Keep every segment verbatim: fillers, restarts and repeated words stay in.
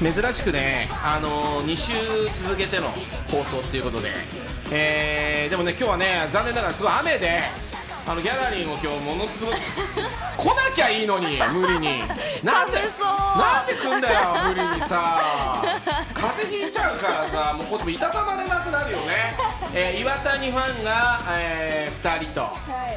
珍しくね、あのー、に週続けての放送っていうことで、えー、でもね今日はね残念ながらすごい雨で、あのギャラリーも今日ものすごく来なきゃいいのに無理になんでなんで来んだよ無理にさ、風邪ひいちゃうからさ、もうこっちもいたたまれなくなるよね。えー、岩谷ファンが、えー、ふたりと、はい、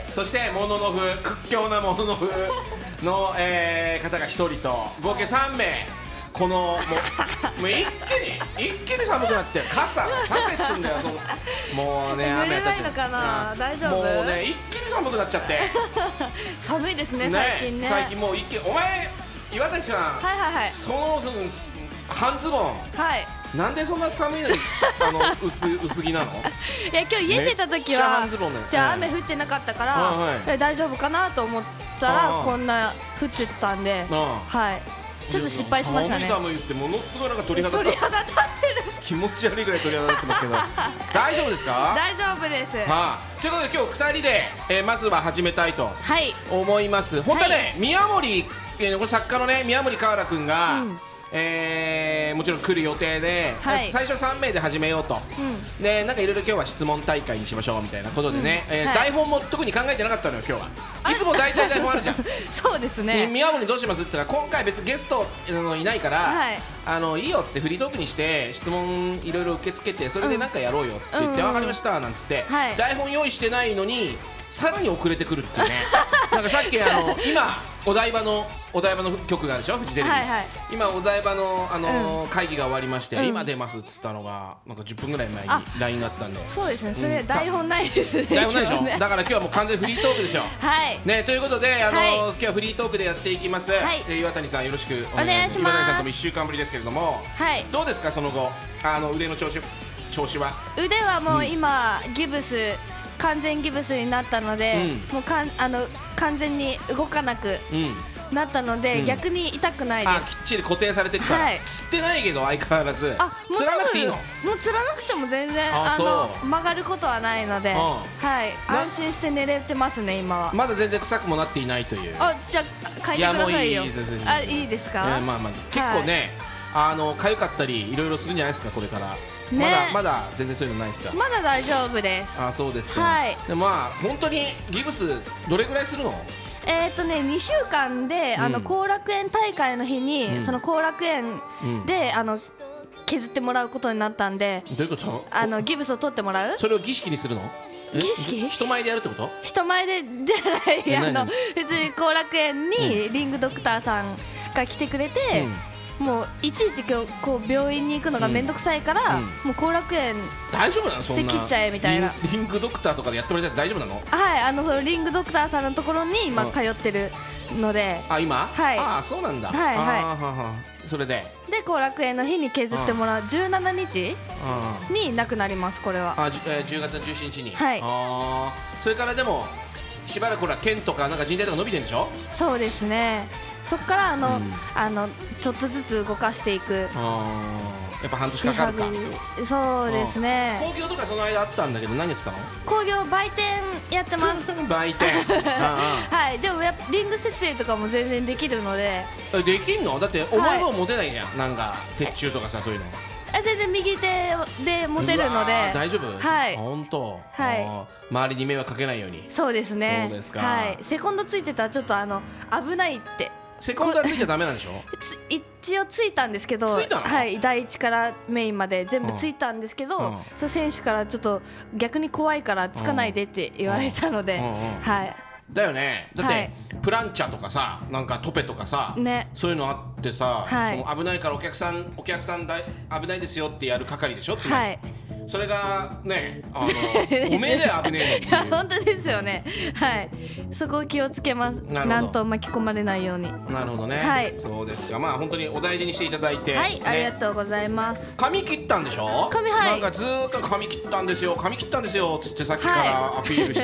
そしてモノノフ屈強なモノノフの、えー、方がひとりと合計さんめい、このもうもう一気に一気に寒くなって傘をさせっつんだよ。もうね雨やったちゃう、大丈夫？ もうね一気に寒くなっちゃって寒いですね最近ね。 最近もう一気にお前岩谷さん、 はいはいはい、 そのその半ズボン、 はい、 なんでそんな寒いのにあの薄薄着なの？ いや今日家出た時はじゃあ雨降ってなかったから、 はい、 大丈夫かなと思ったらこんな降ってたんで、はい。ちょっと失敗しましたね。 寒い寒いってものすごいなんか鳥肌鳥肌立ってる。 気持ち悪いぐらい鳥肌立ってますけど大丈夫ですか？ 大丈夫です。 はあ、ということで今日ふたりで、えー、まずは始めたいと思います。はい、本当はね、はい、宮森、えー、これ作家のね宮森河原君が、うん、えー、もちろん来る予定で、はい、最初さんめいで始めようと、うん、でなんかいろいろ今日は質問大会にしましょうみたいなことでね、うん、えーはい、台本も特に考えてなかったのよ今日は。いつも大体台本あるじゃんそうですね。 宮森どうしますって言ったら今回別にゲストいないから、はい、あのいいよっつってフリートークにして質問いろいろ受け付けてそれでなんかやろうよって言って、うん、分かりましたなんつって、はい、台本用意してないのにさらに遅れてくるっていうねなんかさっきあの今お台場のお台場の局があるでしょフジテレビ、はいはい、今お台場の、あのーうん、会議が終わりまして、うん、今出ますっつったのがなんかじゅっぷんぐらい前に ライン があったんで。 そうですね、それ、うん、台本ないですね。 台本ないでしょ、ね、だから今日はもう完全フリートークでしょはいね、ということで、あのーはい、今日はフリートークでやっていきます、はい、岩谷さんよろしくお願いします。岩谷さんともいっしゅうかんぶりですけれども、はい、どうですかその後あの腕の調子調子は。 腕はもう今、うん、ギブス完全ギブスになったので、うん、もうかんあの完全に動かなく、うんなったので、うん、逆に痛くないです。 あ、きっちり固定されてるから、はい、つってないけど相変わらずあつらなくていいの？ もうつらなくても全然ああの曲がることはないので、はい、安心して寝れてますね今は。 まだ全然臭くもなっていないという。 あ、じゃあ書いてくださいよ。いやもういいです。あ、いいですか？ えー、まあまあ結構ね、はい、あの痒かったりいろいろするんじゃないですかこれから。ね、まだまだ全然そういうのないですか？ まだ大丈夫です。 あ、そうですか。 はい。 でまあ本当にギブスどれぐらいするの？ えーとね、にしゅうかんで、うん、あの後楽園大会の日に、うん、その後楽園で、うん、あの削ってもらうことになったんで。 どういうこと？ あのギブスを取ってもらう？ それを儀式にするの？ 儀式？ 人前でやるってこと？ 人前でじゃないあの別に後楽園にリングドクターさんが来てくれて、うん、もういちいちこう病院に行くのがめんどくさいから、うん、もう後楽園大丈夫なの？そんなで切っちゃえみたいな。 リングドクターとかでやってもらいたい大丈夫なの？ はい、あのそのリングドクターさんのところに今通ってるので。 あ、今？ はい。 あ、そうなんだ。 はいはい。 あははそれでで後楽園の日に削ってもらうじゅうしちにちになくなりますこれは。 あ、えー、じゅうがつのじゅうしちにちに。 はい。 あ、それからでもしばらくほら腱とかなんか靭帯とか伸びてるんでしょ？ そうですね。そっからあの、うん、あのちょっとずつ動かしていく。 あ、やっぱ半年かかるか。 そうですね。 興行とかその間あったんだけど何やってたの？ 興行売店やってます売店はい。でもやっぱリング設営とかも全然できるので。 できんの？だってお前も持てないじゃん、はい、なんか鉄柱とかさそういうの。 全然右手で持てるので大丈夫？ はい。 本当。 はい。 周りに迷惑かけないように。 そうですね。 そうですか。 はい。セコンドついてたらちょっとあの危ないって。 セコンドはついちゃダメなんでしょ？ 一応ついたんですけど、 ついたの？ はい、だいいちからメインまで全部ついたんですけど、うん、その選手からちょっと逆に怖いからつかないでって言われたので、はい。 だよね。だって、はい、プランチャとかさ、なんかトペとかさ、ね、そういうのあってさ、はい、その危ないからお客さんお客さんだい危ないですよってやる係でしょ？つまり。はい。それがね、あのおめえで危ねえの。 いや本当ですよね。はい。そこを気をつけます。なんと巻き込まれないように。 なるほどね。はい。そうですか。まあ本当にお大事にしていただいて。 はい、ね、ありがとうございます。 髪切ったんでしょ？ 髪、はい。 なんかずーっと髪切ったんですよ。髪切ったんですよつってさっきからアピールして、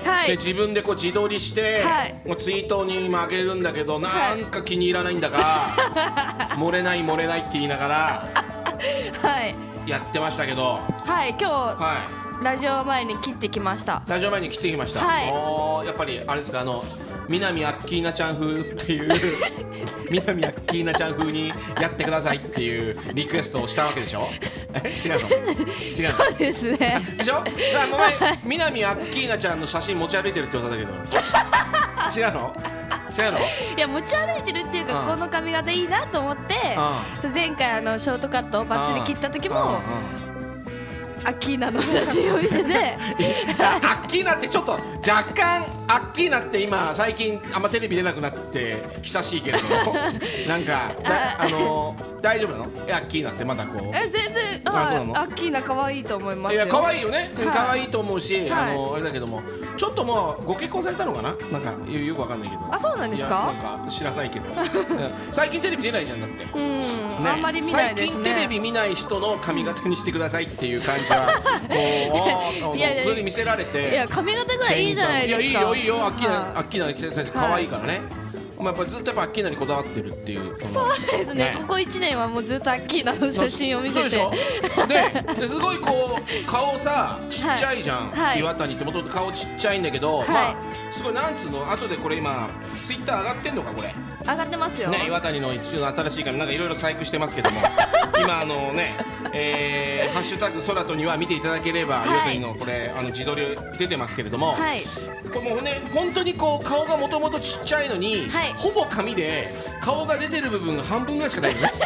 はい、で自分でこう自撮りして、はい、もうツイートに今上げるんだけど、なんか気に入らないんだが、はい、漏れない漏れないって言いながら。はい。やってましたけど、 はい、今日、はい、ラジオ前に切ってきました。 ラジオ前に切ってきました。 はい、 お、やっぱりあれですか、あの南アッキーナちゃん風っていう南アッキーナちゃん風にやってくださいっていうリクエストをしたわけでしょ。え違うの違うのそうですねでしょ。だから前南アッキーナちゃんの写真持ち歩いてるってことだけど違うの違うの。 いや持ち歩いてるっていうか、 うんこの髪型いいなと思って、 うそう前回あのショートカットをバッチリ切った時も、 うんうんアッキーナの写真を見せてアッキーナってちょっと若干アッキーナって今最近あんまテレビ出なくなって久しいけれどもなんかだあの大丈夫なのアッキーナってまだこうえ全然あそうなのアッキーナ可愛いと思いますよ。 いや可愛いよね、 はい可愛いと思うし、 はいあのあれだけどもちょっともうご結婚されたのかななんかよよくわかんないけど。 あそうなんですか。 いやなんか知らないけどうん最近テレビ出ないじゃんだってうん、 ねあんまり見ないですね。 最近テレビ見ない人の髪型にしてくださいっていう感じはこうあーあのいやいやそれに見せられていや髪型ぐらいいいじゃないですか。 いやいいよいいよアッキーナ、 はいアッキーナ先生可愛いからね、まあ、やっぱりずっとやっぱアッキーナにこだわってるっていうこのそうですねここいちねんはもうずっとアッキーナの写真を見せてそうでしょでですごいこう顔さちっちゃいじゃん、 はいはい岩谷ってもともと顔ちっちゃいんだけど、 はいまあすごいなんつうの後でこれ今ツイッター上がってんのかこれ上がってますよ。 ね、岩谷の一応の新しい髪なんかいろいろ細工してますけども今あのね、えー、ハッシュタグ空とには見ていただければ、 はい岩谷のこれあの自撮り出てますけれども、 はいこれもうね本当にこう顔がもともとちっちゃいのに、 はいほぼ髪で顔が出てる部分が半分ぐらいしかないよね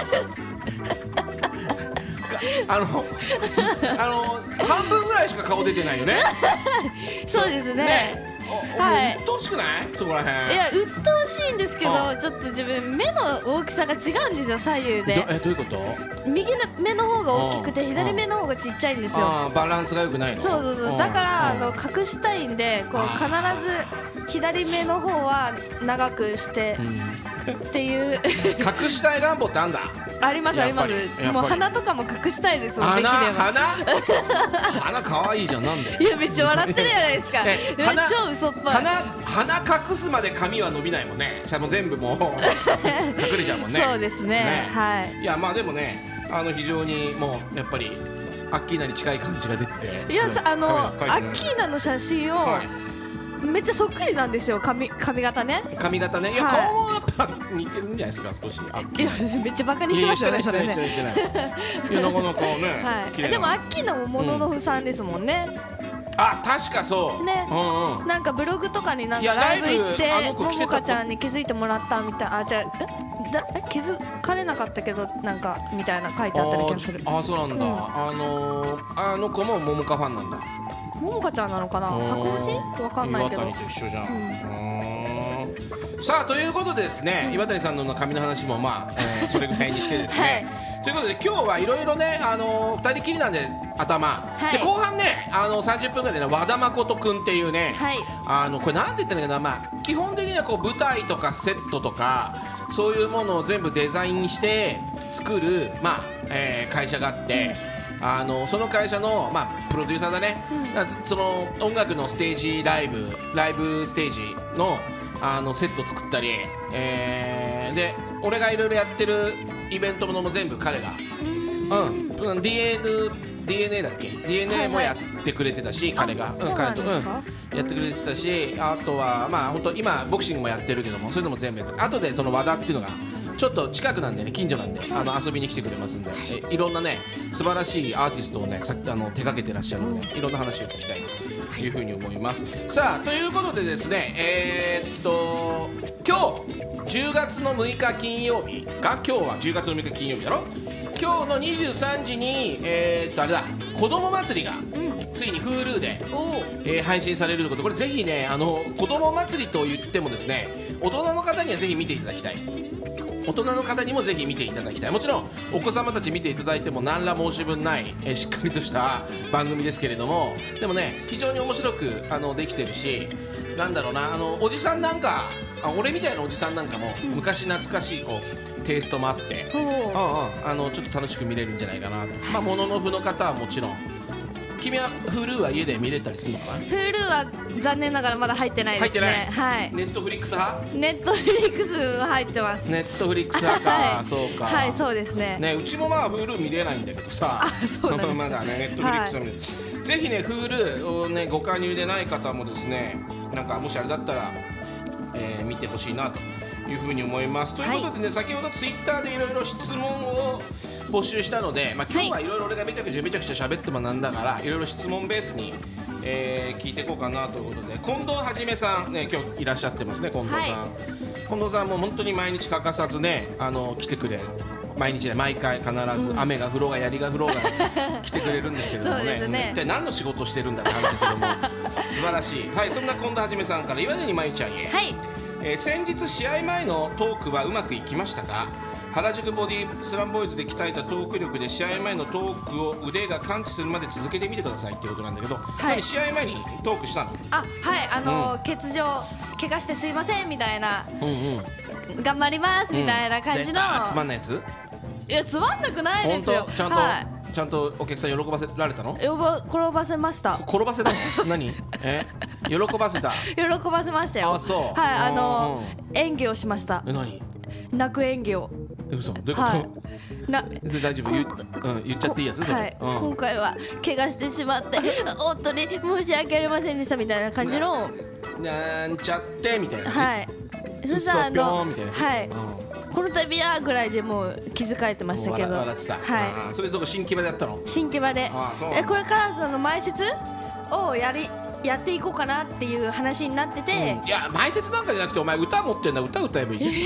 あのあの半分ぐらいしか顔出てないよねそうですねねおはいもう鬱陶しくないそこら辺いや鬱陶しいんですけどうんちょっと自分目の大きさが違うんですよ左右どで。 えどういうこと右の目の方が大きくてうん左目の方がちっちゃいんですよ。 あーバランスが良くないのそうそうそうだからあうんの隠したいんでこう必ず左目の方は長くしてっていう隠したい願望ってあんだありますありますやっぱりやっぱりもう鼻とかも隠したいですもんでき鼻れば。 鼻鼻可愛いじゃんなんでいやめっちゃ笑ってるじゃないですかえめっちゃ嘘っぱい。 鼻鼻隠すまで髪は伸びないもんねさもう全部もう隠れちゃうもんねそうですねはいいやまあでもねあの非常にもうやっぱりアッキーナに近い感じが出てていやさあのアカメラッキーナの写真をはいめっちゃそっくりなんですよ髪髪型ね。 髪型ねいや、 はい顔もやっぱ似てるんじゃないですか少しアッキいーナやめっちゃバカにしてましたねそれね。 いやいやしてないしてないしてないいやなかなかね、 はい綺麗なでもアッキーナもモノノフさんですもんね。 あ確かそうねうんうんなんかブログとかになんいやかライブ行ってライブあの子も来てたもかちゃんに気づいてもらったみたいあじゃあえだえ気づかれなかったけどなんかみたいな書いてあったり気がする。 あーあーそうなんだ、 うんあのー、あの子もモモカファンなんだももかちゃんなのかな白押しわかんないけど。 岩谷と一緒じゃん、 うんうーんさあということでですね、岩谷さんの髪の話もまあ、えーそれぐらいにしてですね、ということで今日はいろいろね、あのー、ふたりきりなんで頭、 はいで後半ねあのさんじゅっぷんぐらいでね和田誠くんっていうね、 はいあのこれなんて言ってんだけど、まあ、基本的にはこう舞台とかセットとかそういうものを全部デザインして作る、まあえー会社があって、あのその会社の、まあ、プロデューサーだね、だからその音楽のステージライブライブステージのあのセット作ったり、えーで俺がいろいろやってるイベントものも全部彼が、うんうん、ディーエヌディーエヌエー だっけ ディーエヌエー もやってくれてたし、彼が、 そう彼と、うん、 なんですかやってくれてたし、あとはまあ本当今ボクシングもやってるけどもそういうのも全部やってる。あとでその和田っていうのがちょっと近くなんでね近所なんであの遊びに来てくれますんで、えいろんなね素晴らしいアーティストをねさあの手掛けてらっしゃるのでいろんな話を聞きたいというふうに思います。さあということでですねえー、っと今日じゅうがつのむいか金曜日か今日はじゅうがつのむいか金曜日だろ。今日のにじゅうさんじにえー、っとあれだ子ども祭りが、ついに Hulu で、えー配信されるということでこれぜひねあの子ども祭りと言ってもですね大人の方にはぜひ見ていただきたい。大人の方にもぜひ見ていただきたい。もちろんお子様たち見ていただいても何ら申し分ない、えーしっかりとした番組ですけれどもでもね非常に面白くあのできてるしなんだろうなあのおじさんなんかあ俺みたいなおじさんなんかも、昔懐かしいこうテイストもあって、 ほううんうんあのちょっと楽しく見れるんじゃないかなと。まあもののふの方はもちろん君は Hulu は家で見れたりするのかな。 Hulu は残念ながらまだ入ってないですね。 入ってないはいネットフリックス派ネットフリックスは入ってます。 ネットフリックス派か、 はいそうかはいそうですね。 ね、うちもまあ Hulu 見れないんだけどさあそうなんですかまだねネットフリックスは見れない、ぜひね Hulu をねご加入でない方もですねなんかもしあれだったらえー、見てほしいなというふうに思います。ということでね、はい、先ほどツイッターでいろいろ質問を募集したので、まあ、今日はいろいろ俺がめちゃくちゃめちゃくちゃ喋ってもなんだからいろいろ質問ベースに、えー、聞いていこうかなということで、近藤はじめさん、ね、今日いらっしゃってますね。近藤さん、はい、近藤さんも本当に毎日欠かさずね、あの来てくれ、毎日ね、毎回必ず、うん、雨が降ろうが槍が降ろうが来てくれるんですけれども ね, ね一体何の仕事をしてるんだって話ですけども素晴らしい。はい、そんな近藤はじめさんから岩谷真由ちゃんへ、はい、えー、先日試合前のトークはうまくいきましたか？原宿ボディスラムボーイズで鍛えたトーク力で試合前のトークを腕が感知するまで続けてみてくださいっていうことなんだけど、はい、試合前にトークしたの？あ、はい、あのーうん、欠場怪我してすいませんみたいな、うんうん、頑張りますみたいな感じの、うん、つまんないやつ？いや、つまんなくないですよ。ちゃんと、はい、ちゃんとお客さん喜ばせられたの？よば転ばせました。転ばせたの？何？え？喜ばせた？喜ばせましたよ。あ、そう。はい、あのー、演技をしました。え、何？泣く演技を。え、嘘？どういうこと？はい、な、それ大丈夫？言, うん、言っちゃっていいやつ？それ、はい、うん、今回は怪我してしまって本当に申し訳ありませんでしたみたいな感じの な, なんちゃってみたいな感じ。はい。そしたらあの、みたいなやつ、はい、うん、この度はぐらいでもう気づかれてましたけど、笑ってた。はい。それどこ新木場でやったの？新木場で。ああ、そう。え、これからその前説をやりやっていこうかなっていう話になってて、うん、いや、前説なんかじゃなくてお前歌持ってんだ、歌歌えばいいし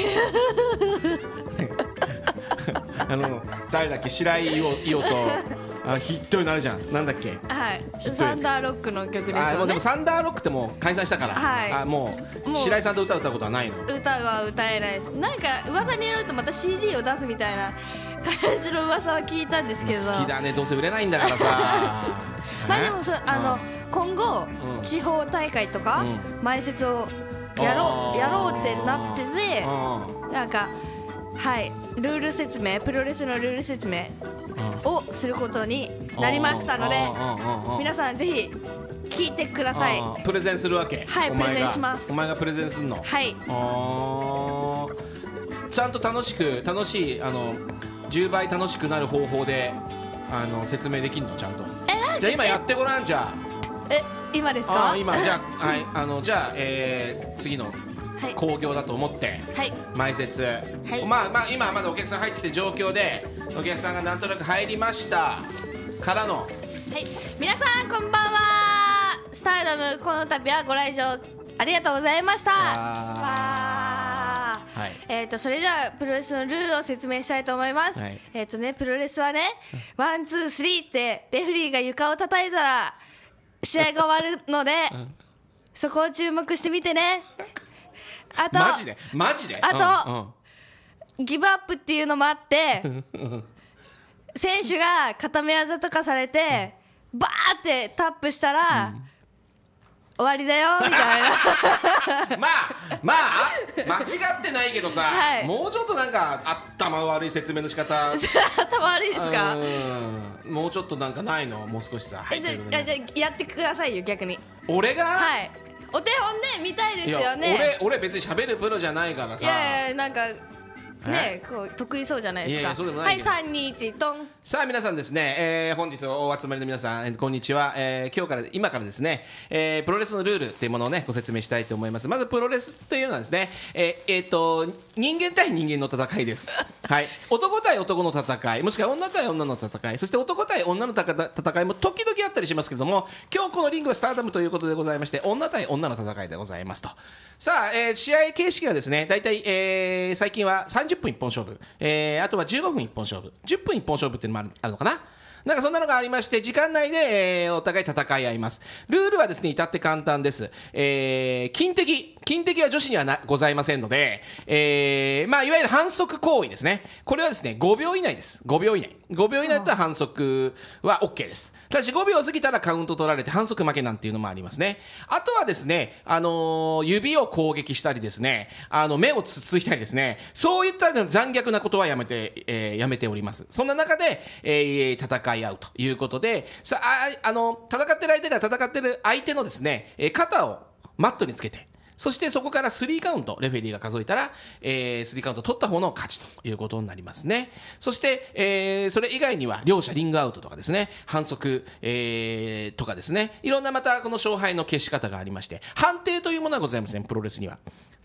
あの誰だっけ、白井伊代とあヒットになるじゃん、なんだっけ、はい、サンダーロックの曲ですよね。あ、もうでもサンダーロックってもう解散したから、はい、あ、もう白井さんと歌歌うことはないの？歌は歌えないです。なんか噂によるとまた シーディー を出すみたいな感じの噂は聞いたんですけど、好きだね、どうせ売れないんだからさまあでもそあの、うん、今後、うん、地方大会とか、うん、前説をやろうやろうってなってて、なんか、はい、ルール説明、プロレスのルール説明をすることになりましたので、皆さんぜひ聞いてください。プレゼンするわけ？はい、プレゼンします。お前がプレゼンするの？はい。あ、ちゃんと楽しく楽しい、あのじゅうばい楽しくなる方法であの説明できるの？ちゃんと。じゃあ今やってごらん。じゃあえ、今ですか？あ、今じゃあ、はい、あのじゃあ、えー、次の興行だと思って、はい、前説、はい、まあまあ今まだお客さん入ってきて状況で、お客さんがなんとなく入りましたからの、はい、皆さんこんばんは。スターダム、この度はご来場ありがとうございました。わー、はい、えーとそれではプロレスのルールを説明したいと思います。はい、えーとね、プロレスはね、ワンツースリーってレフェリーが床を叩いたら試合が終わるので、うん、そこを注目してみてね。あとマジでマジであと、うんうん、ギブアップっていうのもあって選手が固め技とかされて、うん、バーってタップしたら、うん、終わりだよみたいなまあまあ間違ってないけどさ、はい、もうちょっとなんか頭悪い説明の仕方頭悪いですか？うん、もうちょっとなんかないの？もう少しさ、はい、じゃあじゃあやってくださいよ、逆に。俺が？はい、お手本ね、見たいですよね。いや、俺、俺別に喋るプロじゃないからさ。いやいや、なんかね、こう得意そうじゃないですか。いやいや、そうでもないけど。はい、さんにいちドン。さあ皆さんですね、えー、本日お集まりの皆さん、えー、こんにちは、えー、今日から今からですね、えー、プロレスのルールっていうものをねご説明したいと思います。まずプロレスというのはですね、えー、えー、と人間対人間の戦いです。はい、男対男の戦い、もしくは女対女の戦い、そして男対女の戦いも時々あったりしますけれども、今日このリングはスターダムということでございまして、女対女の戦いでございますと。さあ、えー、試合形式はですね、だいたい、えー、最近はさんじゅっぷん一本勝負、えー、あとはじゅうごふん一本勝負、じゅっぷん一本勝負っていうのもある、あるのかな。なんかそんなのがありまして、時間内で、えー、お互い戦い合います。ルールはですね、至って簡単です。えー、金敵。金敵は女子にはなございませんので、えー、まあ、いわゆる反則行為ですね。これはですね、ごびょう以内です。ごびょう以内。ごびょう以内だったら反則は OK です。ただしごびょう過ぎたらカウント取られて反則負けなんていうのもありますね。あとはですね、あのー、指を攻撃したりですね、あの、目をつついたりですね、そういった残虐なことはやめて、えー、やめております。そんな中で、えー、戦い合うということで、さあ、あの、戦ってる相手が戦ってる相手のですね、肩をマットにつけて、そしてそこからスリーカウント、レフェリーが数えたら、えー、スリーカウント取った方の勝ちということになりますね。そして、えー、それ以外には両者リングアウトとかですね、反則、えー、とかですね、いろんなまたこの勝敗の消し方がありまして、判定というものはございません、プロレスには。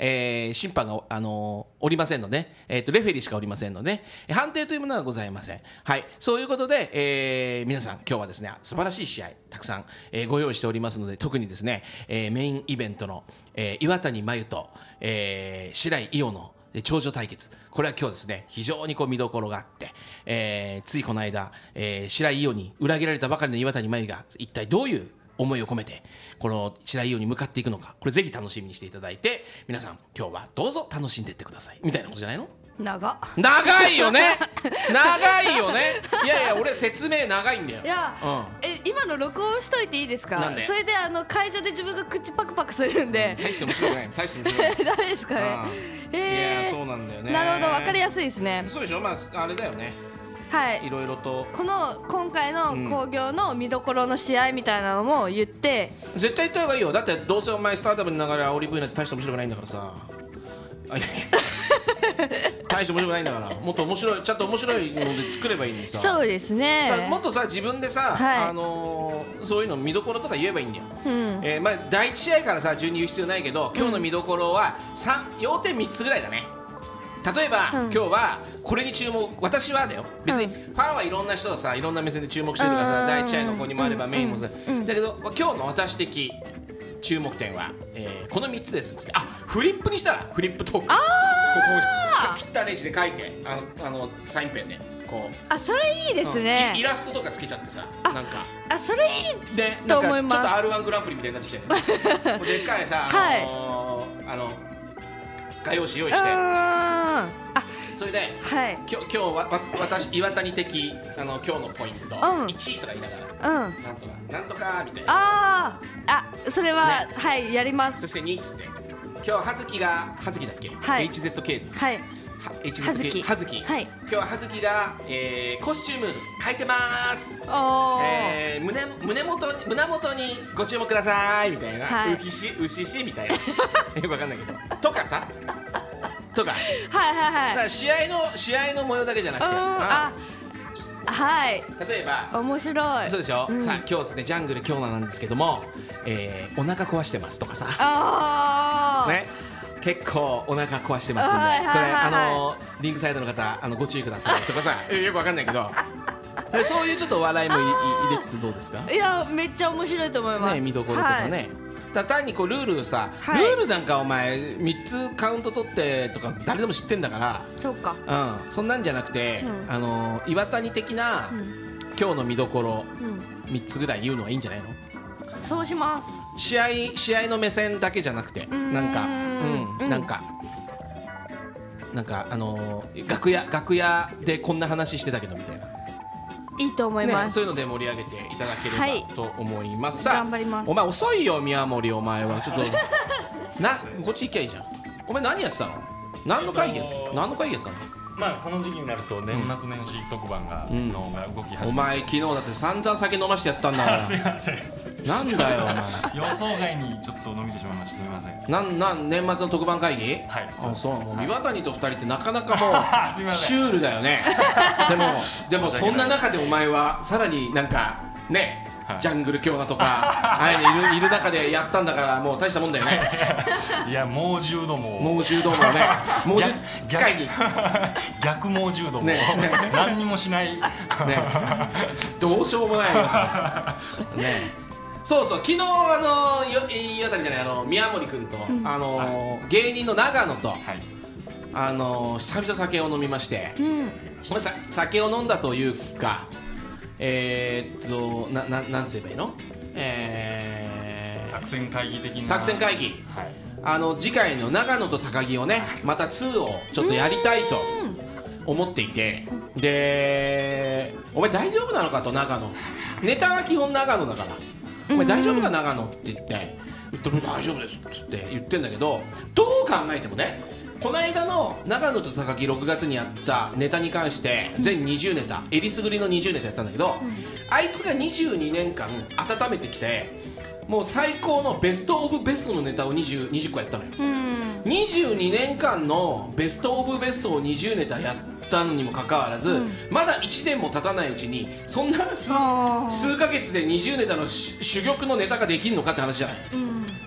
えー、審判が、あのー、おりませんので、えー、とレフェリーしかおりませんので判定というものはございません。はい、そういうことで、えー、皆さん今日はですね素晴らしい試合たくさん、えー、ご用意しておりますので、特にですね、えー、メインイベントの、えー、岩谷真由と、えー、白井伊代の長女対決、これは今日ですね非常にこう見どころがあって、えー、ついこの間、えー、白井伊代に裏切られたばかりの岩谷真由が一体どういう思いを込めてこの白井伊代に向かっていくのか、これぜひ楽しみにしていただいて、皆さん今日はどうぞ楽しんでいってくださいみたいなことじゃないの。 長長いよね長いよね。いやいや俺説明長いんだよ。 いや、うん、え今の録音しといていいですか。 なんでそれであの会場で自分が口パクパクするんで、 大して面白くない大して面白くないダメですかね。 えー、いやそうなんだよね。 なるほど、分かりやすいですね。 そうでしょ。まああれだよね、 はい、 いろいろとこの今回の興行の見どころの試合みたいなのも言って、 うん、絶対言った方がいいよ。だってどうせお前スターダムに流れ煽り V なんて大して面白くないんだからさ。あいや大して面白くないんだから、もっと面白い、ちゃんと面白いので作ればいいのにさ。 そうですね。 もっとさ自分でさ、はい、あのー、そういうの見どころとか言えばいいんだよ、うん、えーまあ、だいいち試合からさ順に言う必要ないけど、今日の見どころはさん要点みっつぐらいだね。例えば、うん、今日はこれに注目、私はだよ、別にファンはいろんな人をさいろんな目線で注目してるからさ、だいいち試合の子にもあればメインもさ、うん、だけど今日の私的注目点は、えー、このみっつですっつって、あフリップにしたらフリップトーク、あここ切ったネジで書いて、あのあのサインペンでこう、 あそれいいですね、 うん、イラストとかつけちゃってさ、なんかあそれいいでと思います。 ちょっと アールワン グランプリみたいになってきてねでっかいさ、あのーはい、あの画用紙用意して、あそれで、はい、きょ今日はわ私岩谷的あの今日のポイント、うん、いちいとか言いながら、うん、なんとかなんとかみたいな、ああそれは、ね、はいやります。 そしてにっつって今日はずきがはずきだっけ、はい、エイチゼットケーはいエイチゼットケー はずき、はい、今日ははずきが、えー、コスチューム書いてます、お、えー、胸胸元に胸元にご注目くださいみたいな、はい、うひしうししみたいな分かんないけどとかさとか、はいはいはい、だから試合の試合の模様だけじゃなくて、あはい、 例えば面白い、 そうでしょ、うん、さあ今日ですねジャングル今日なんですけども、えー、お腹壊してますとかさ、あね結構お腹壊してますんで、はいはいはいはい、これあのリングサイドの方あのご注意くださいとかさよくわかんないけどそういうちょっと笑いも入れつつどうですか。 いやめっちゃ面白いと思います、 ね、見どころとかね、はい、だ単にこうルールさ、はい、ルールなんかお前みっつカウント取ってとか誰でも知ってんだから、 そうか、 うん、そんなんじゃなくて、うん、あの岩谷的な、うん、今日の見どころ、うん、みっつぐらい言うのはいいんじゃないの。 そうします。 試合試合の目線だけじゃなくて、んなんか、うん、なんかなんかあのー、楽屋楽屋でこんな話してたけどみたいな、 いいと思います、 ね、そういうので盛り上げていただければと思います、 はい、頑張ります。 お前遅いよ宮森、お前はちょっとなこっち行きゃいいじゃん。お前何やってたの。何の会議やってたの。何の会議やってたの。 まあこの時期になると年末年始特番が、うん、のが動き始めて、 お前昨日だって散々酒飲ましてやったんだからすいませんなんだよお前予想外にちょっと飲みてしまいました。すみません。 なんなん年末の特番会議。 はい。 あそうもう岩谷とふたりってなかなかもうシュールだよねでもでもそんな中でお前はさらになんかね、はい、ジャングル京奈とかああいうのいるいる中でやったんだからもう大したもんだよねいや猛獣ども猛獣どもね猛獣使いに逆猛獣ども、ね、何にもしない、ね、 どうしようもないやつね。そうそう昨日あの岩谷じゃないあの宮森君と、うん、あの、はい、芸人の長野と、はい、あの久々酒を飲みまして、うん、これさ酒を飲んだというかえー、っとなななんつ言えばいいの、えー、作戦会議的な作戦会議、はい、あの次回の長野と高木をねまたツーをちょっとやりたいと思っていて、でお前大丈夫なのかと長野ネタは基本長野だからお前大丈夫か長野って言って言って大丈夫ですっつって言ってんだけど、どう考えてもねこの間の長野と高木ろくがつにやったネタに関して全にじゅうネタえりすぐりのにじゅうネタやったんだけど、あいつがにじゅうにねんかん温めてきてもう最高のベストオブベストのネタをにじゅう、にじゅっこやったのよ。にじゅうにねんかんのベストオブベストをにじゅうネタやったのにもかかわらず、うん、まだいちねんも経たないうちにそんな 数, 数ヶ月でにじゅうネタの珠玉のネタができるのかって話じゃない、うん、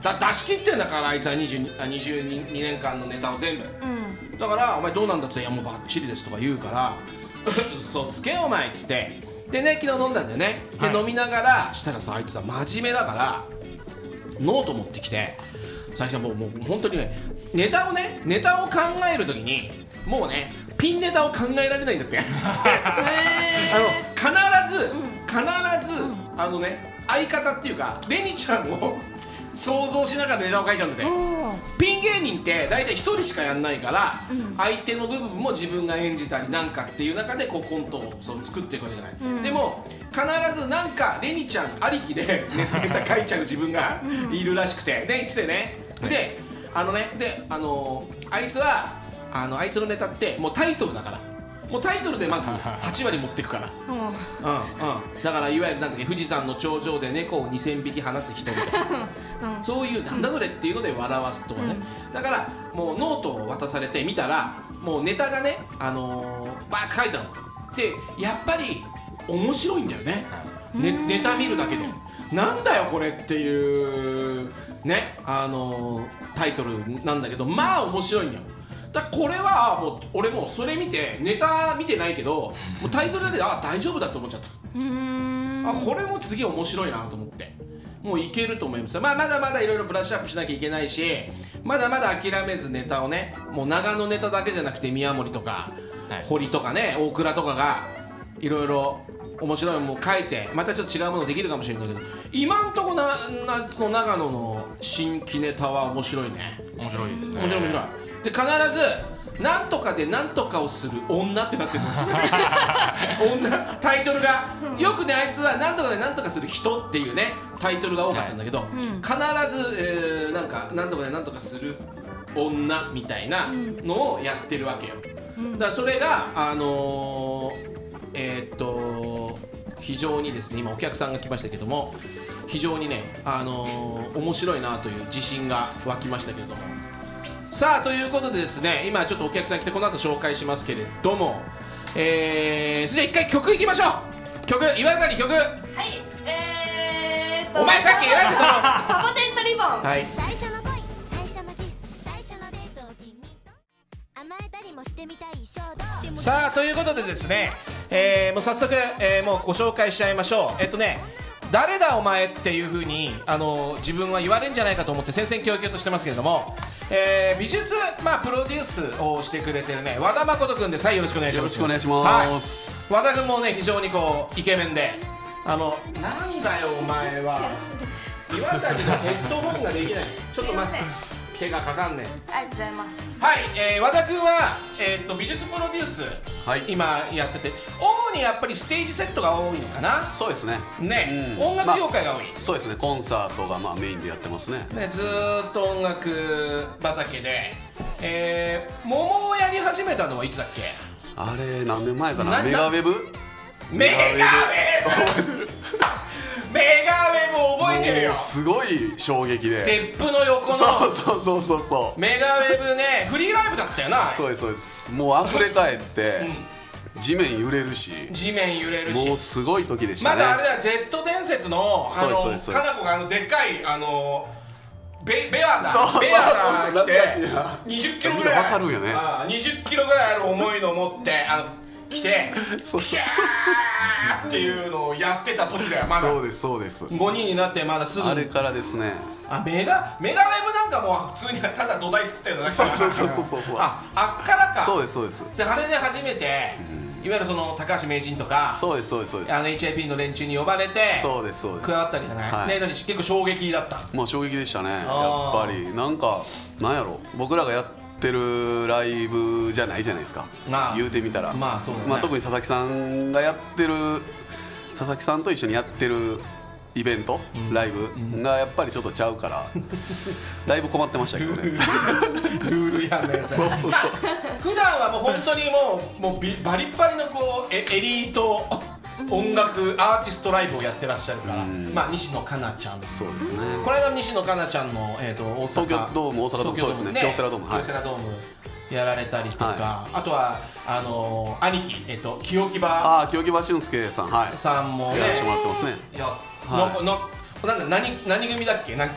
だ出し切ってんだからあいつはにじゅうに、あにじゅうにねんかんのネタを全部、 うん、 だからお前どうなんだって言って、いやもうバッチリですとか言うから嘘つけよお前っつって、でね昨日飲んだんだよね。で、はい、飲みながらしたらさ、あいつさ真面目だからノート持ってきて、最初はもうもう本当にね、ネタをねネタを考えるときにもうねピンネタを考えられないんだってあの必ず必ず、うん、あのね相方っていうかレニちゃんを想像しながらネタを書いちゃうんだって。ピン芸人って大体一人しかやんないから、うん、相手の部分も自分が演じたりなんかっていう中でこうコントをその作っていくわけじゃない、うん、でも必ずなんかレニちゃんありきでネタ書いちゃう自分がいるらしくて、で言っててね、であのねであのあいつはあのあいつのネタってもうタイトルだから、もうタイトルでまずはちわり持っていくから、うんうんうん、だからいわゆるなんだっけ、富士山の頂上で猫をにせんびき放す人みたいな、うん、そういうなんだそれっていうので笑わすとかね、うん、だからもうノートを渡されて見たらもうネタがね、あのー、バーって書いてあるので、やっぱり面白いんだよね、ねネタ見るだけでなんだよこれっていうね、あのー、タイトルなんだけど、まあ面白いんだよ。だからこれはもう俺もそれ見てネタ見てないけどもうタイトルだけであ大丈夫だと思っちゃった。うーん、あこれも次面白いなと思ってもういけると思います。まあまだまだいろいろブラッシュアップしなきゃいけないし、まだまだ諦めずネタをね、もう長野ネタだけじゃなくて宮森とか、はい、堀とかね大倉とかがいろいろ面白いものを書いてまたちょっと違うものできるかもしれないけど、今んとこななその長野の新規ネタは面白いね。 面白いですね。 面白い面白いで、必ずなんとかでなんとかをする女ってなってるんです女タイトルがよくね、あいつはなんとかでなんとかする人っていうねタイトルが多かったんだけど、はい、必ず、えー、なんかなんとかでなんとかする女みたいなのをやってるわけよ、うん、だからそれがあのー、えー、っと非常にですね、今お客さんが来ましたけども非常にね、あのー、面白いなという自信が湧きましたけれども、さあということでですね、今ちょっとお客さん来てこの後紹介しますけれども、えー、それでは一回曲いきましょう。曲、岩谷曲。はい、 えーっとお前さっき選んでたのサボテンとリボン。 はい。 最初の恋、最初のキス、最初のデートを君と甘えたりもしてみたい衝動。 さあということでですね、えー、もう早速、えー、もうご紹介しちゃいましょう。えっとね誰だお前っていう風にあの自分は言われるんじゃないかと思って戦々恐々としてますけれども、えー、美術、まあ、プロデュースをしてくれてるね和田誠君です。はい、よろしくお願いします。 よろしくお願いします、 はい、和田君もね非常にこうイケメンで、あのなんだよお前は岩谷のヘッドホンができないちょっと待って手がかかんねえ。 ありがとうございます。 はい、えー、和田君は、えー、と美術プロデュース、はい、今やってて主にやっぱりステージセットが多いのかな。 そうですねね、 うん、 音楽業界が多い、 まあ、そうですね、コンサートがまあメインでやってますね。 ね、ずーっと音楽畑で、えー、桃をやり始めたのはいつだっけ。 あれ何年前かな。メガウェブメガウェブメガウェブ覚えてるよ。 すごい衝撃で、 ゼップの横のそうそうそうそうそうメガウェブね、フリーライブだったよな。 そうですそうです、もう溢れ返って、うん、地面揺れるし地面揺れるしもうすごい時でしたね。 まだあれだよ、Z 伝説のあのかな子があのでっかいあのベベアだベアだ来てにじゅっキロぐらいわかるよね。 あにじゅっキロぐらいある重いの持ってあの来てそうそうそうっていうのをやってた時だよ。まだそうですそうです、 ごにんになってまだすぐあれからですね。 あメガメガウェブなんかもう普通にただ土台作ってるのだけど、 そうそうそうそうそう、 ああっからか。 そうですそうです。 であれで初めて、うん、いわゆるその高橋名人とかそうですそうですそうです、 あの エイチアイピー の連中に呼ばれてそうですそうです加わったわけじゃない、はい、ね、だって結構衝撃だった。 まあ衝撃でしたね。やっぱりなんかなんやろ、僕らがやってるライブじゃないじゃないですか、まあ、言うてみたら、 まあそうだね、 まあ、特に佐々木さんがやってる佐々木さんと一緒にやってるイベント、うん、ライブがやっぱりちょっとちゃうから、うん、だいぶ困ってましたけどね。ルールやね。そうそうそう。普段はもう本当にもうもうビバリッバリのこうエリート音楽アーティストライブをやってらっしゃるから、うん、まあ西野カナちゃん、 そうですね。 この間西野カナちゃんの、えー、と大阪東京ドーム大阪ドームそうですね、京セラドーム、 京セラドームやられたりとか、はい、あとはあのー、兄貴、えっ、ー、と清木場ああ清木場俊介さん、はい、 さんもねやらせてもらってますね。 いや、はい、ののなんだ何何組だっけ、なんか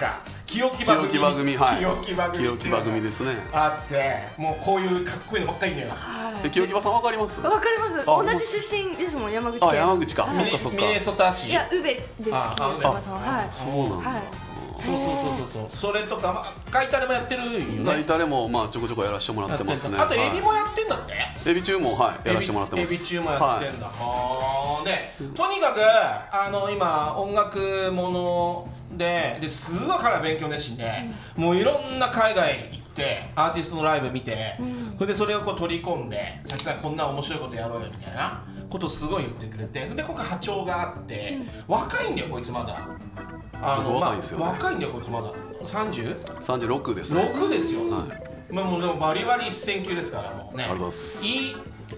清木場組清木場組はい清木場組清木場組ですね。 あってもうこういうかっこいいのばっかりいんだよ。 え清木場さんわかります？ わかります。 あ同じ出身ですもん、山口県。 あ山口か。 はいそっかそっか。 ミネソタ市。 いや、宇部です。 ああ清木場さんは。はい。 そうなんだ。 はい。 そうそうそうそうそう。それとかまあガイタレもやってるよね。 大体もまあちょこちょこやらせてもらってますね。 あとエビもはいやってんだって。 エビ中もはいやらせてもらってます。 エビ中もやってんだ。はあ。でとにかくあの今音楽ものでですごい彼は勉強熱心で、もういろんな海外行ってアーティストのライブ見て、それでそれをこう取り込んで、さきさんこんな面白いことやろうよみたいなことをすごい言ってくれて、で今回波長があって、若いんだよこいつまだ。あの若いんですよね。 まあ、若いんだよこいつまださんじゅう三十六ですね。 ろくですよ。 はい。 まあもうでもバリバリ一線級ですからもうね。 ありがとうございます E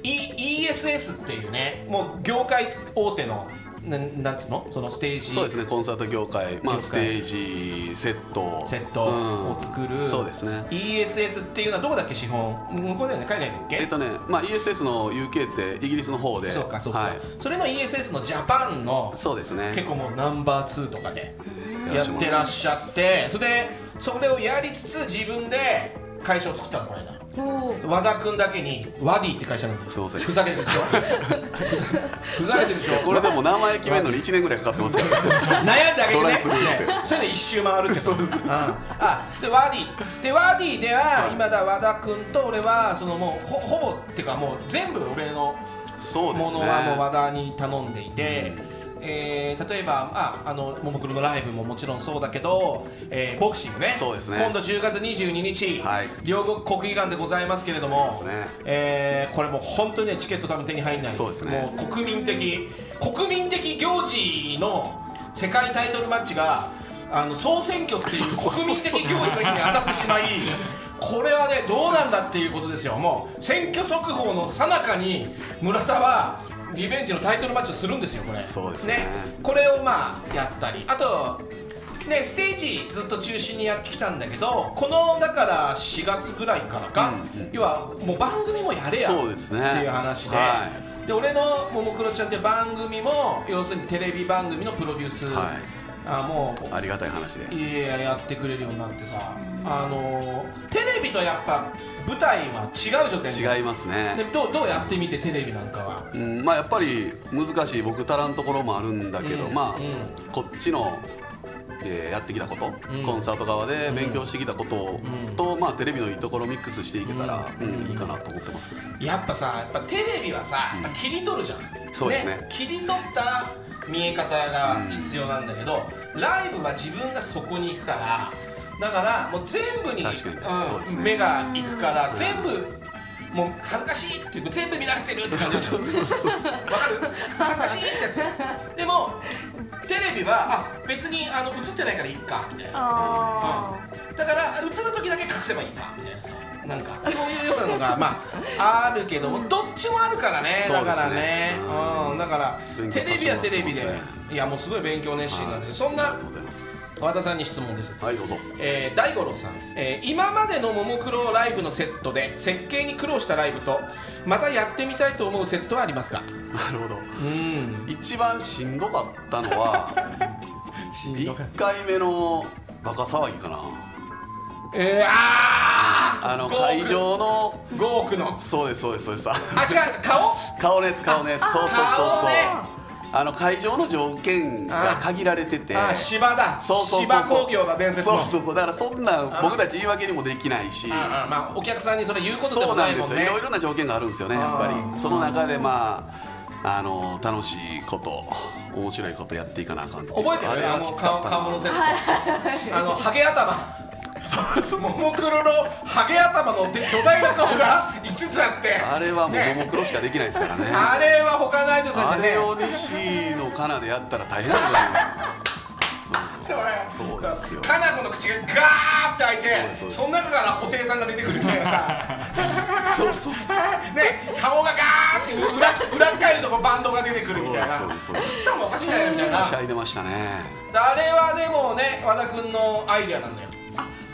E ESS っていうね、もう業界大手のななんつうのそのステージそうですね、コンサート業界、まあ、 業界ステージセットセットを作る、 うんそうですね。 イーエスエス っていうのはどこだっけ資本向こうだよね海外だっけ、 えっとね、まあ イーエスエス の ユーケー ってイギリスの方で、 そうかそうか、 はい、 それの イーエスエス のジャパンのそうですね。 結構もうナンバーツーとかでやってらっしゃって、それでそれをやりつつ自分で会社を作ったのこれだ。 おー。 和田君だけにワディって会社なんですすいませんふざけてるでしょふざけてるでしょこれでも名前決めるのにいちねんぐらいかかってますから悩んであげてねトライするってねそれで一周回るってそうああそれワディでワディでは今だ和田君と俺はそのもうほほぼっていうかもう全部俺のそうですね。 ものはもう和田に頼んでいて、えー、例えばああのももクロのライブももちろんそうだけど、えー、ボクシングねそうですね今度じゅうがつにじゅうににち、 はい両国国技館でございますけれども、 そうですねえーこれもう本当にねチケット多分手に入んないそうですねもう国民的国民的行事の世界タイトルマッチがあの総選挙っていう国民的行事の日に当たってしまいこれはねどうなんだっていうことですよ。もう選挙速報の最中に村田はリベンジのタイトルマッチをするんですよこれ。 そうですねこれをまあやったり、あとねステージずっと中心にやってきたんだけど、このだからしがつぐらいからか、 うんうん要はもう番組もやれやそうですねっていう話で、 はで俺のももクロちゃんって番組も要するにテレビ番組のプロデュース、 はいあもうありがたい話で。 いややってくれるようになってさ、あのテレビとやっぱ舞台は違うでしょ全然。 違いますでね。 どうどうやってみてテレビなんかは。 うん、まあやっぱり難しい僕足らんところもあるんだけど、 うんまあ、 うんこっちの、えーやってきたこと、 うんコンサート側で勉強してきたことうんと、まあテレビのいいところをミックスしていけたら、うんいいかなと思ってますけど。 やっぱさやっぱテレビはさ、やっぱ切り取るじゃん。 そうですね切り取った見え方が必要なんだけど、ライブは自分がそこに行くからだからもう全部に確かに確かにそうですねうん目が行くから全部もう恥ずかしいっていう全部見られてるって感じですよわかる恥ずかしいってやつでもテレビはあ別にあの映ってないからいいかみたいなあだから映る時だけ隠せばいいかみたいなさなんかそういうようなのがまああるけどもどっちもあるからねそうですねだからねうんだから勉強テレビはテレビでさせてもらってますいやもうすごい勉強熱心なんですよそんなありがとうございます。 和田さんに質問ですはいどうぞ。 えー大五郎さん、えー今までのももクロライブのセットで設計に苦労したライブとまたやってみたいと思うセットはありますか？ なるほど。 うん一番しんどかったのはいっかいめのバカ騒ぎかな。 えー、あーあのごおく会場のごおくのそうですそうですそうです。 あ違う顔顔ね顔ねそうそうそうそう顔ねあの会場の条件が限られててあー芝だそうそうそうそう芝工業だ伝説のそうそうそうだからそんなん僕たち言い訳にもできないしああまあお客さんにそれ言うことでそうなもなんいもんねですよいろいろな条件があるんですよねやっぱりその中でまああの楽しいこと面白いことやっていかなあかんっていう覚えてるあれはあのきつかったな顔顔のセットあのハゲ頭ももクロのハゲ頭ので巨大な顔がいつつあってあれはもうねももクロしかできないですからねあれは他ないですよねあれを西野カナでやったら大変なんじゃないですかそれそうですよかな子の口がガーって開いてそうですその中から布袋さんが出てくるみたいなさそうそうそうね顔がガーって裏裏返るとこバンドが出てくるみたいなそうですそうです切ったもおかしいんじゃないみたいなはしゃいでましたねあれはでもね和田君のアイデアなんだよあ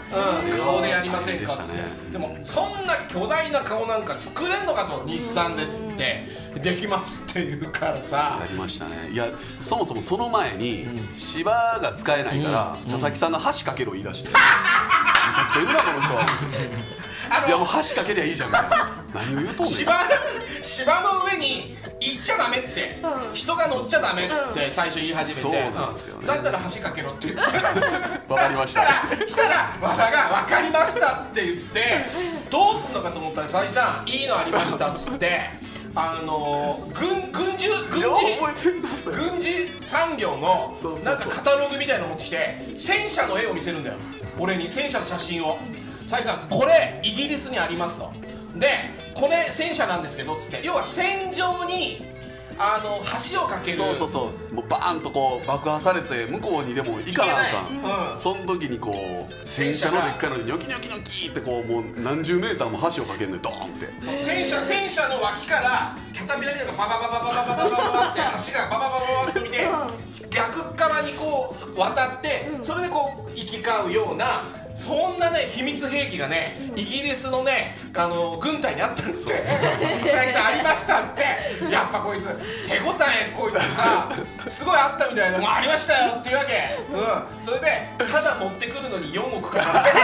うん、顔でやりませんかっつって、 でしたねでもそんな巨大な顔なんか作れんのかと日産でっつってできますって言うからさやりましたね。いやそもそもその前に、芝が使えないから、佐々木さんが箸かけろ言い出して、めちゃくちゃ言うなこの人は。 あのいやもう箸かけりゃいいじゃんみたいな。何を言うとんねん。 芝芝の上に行っちゃダメって、人が乗っちゃダメって最初言い始めて、 そうなんですよねだったら橋かけろって言ってわかりましたしたらしたら和田が分かりましたって言ってどうすんのかと思ったら佐々木さんいいのありましたっつってあの軍軍需軍よう事覚えてんなそれ。 軍事産業のそうそうそうなんかカタログみたいなの持ってきて戦車の絵を見せるんだよ俺に戦車の写真を佐々木さんこれイギリスにありますとでこれ戦車なんですけどっつって要は戦場にあの橋を架けるそうそうそうもうバーンとこう爆破されて向こうにでも行かなあかん、 行けないうんその時にこう戦車のでっかいのにニョキニョキニョキってこうもう何十メーターも橋を架けるのにドーンってそう戦車戦車の脇からキャタピラみたいなのがバババババババババババって橋がバババババって見て逆側にこう渡ってそれでこう行き交うようなそんなね秘密兵器がねイギリスのねあの軍隊にあったんですって佐々木さんありましたってやっぱこいつ手応えこいつさすごいあったみたいでもうありましたよっていうわけうんそれでただ持ってくるのによんおくかかって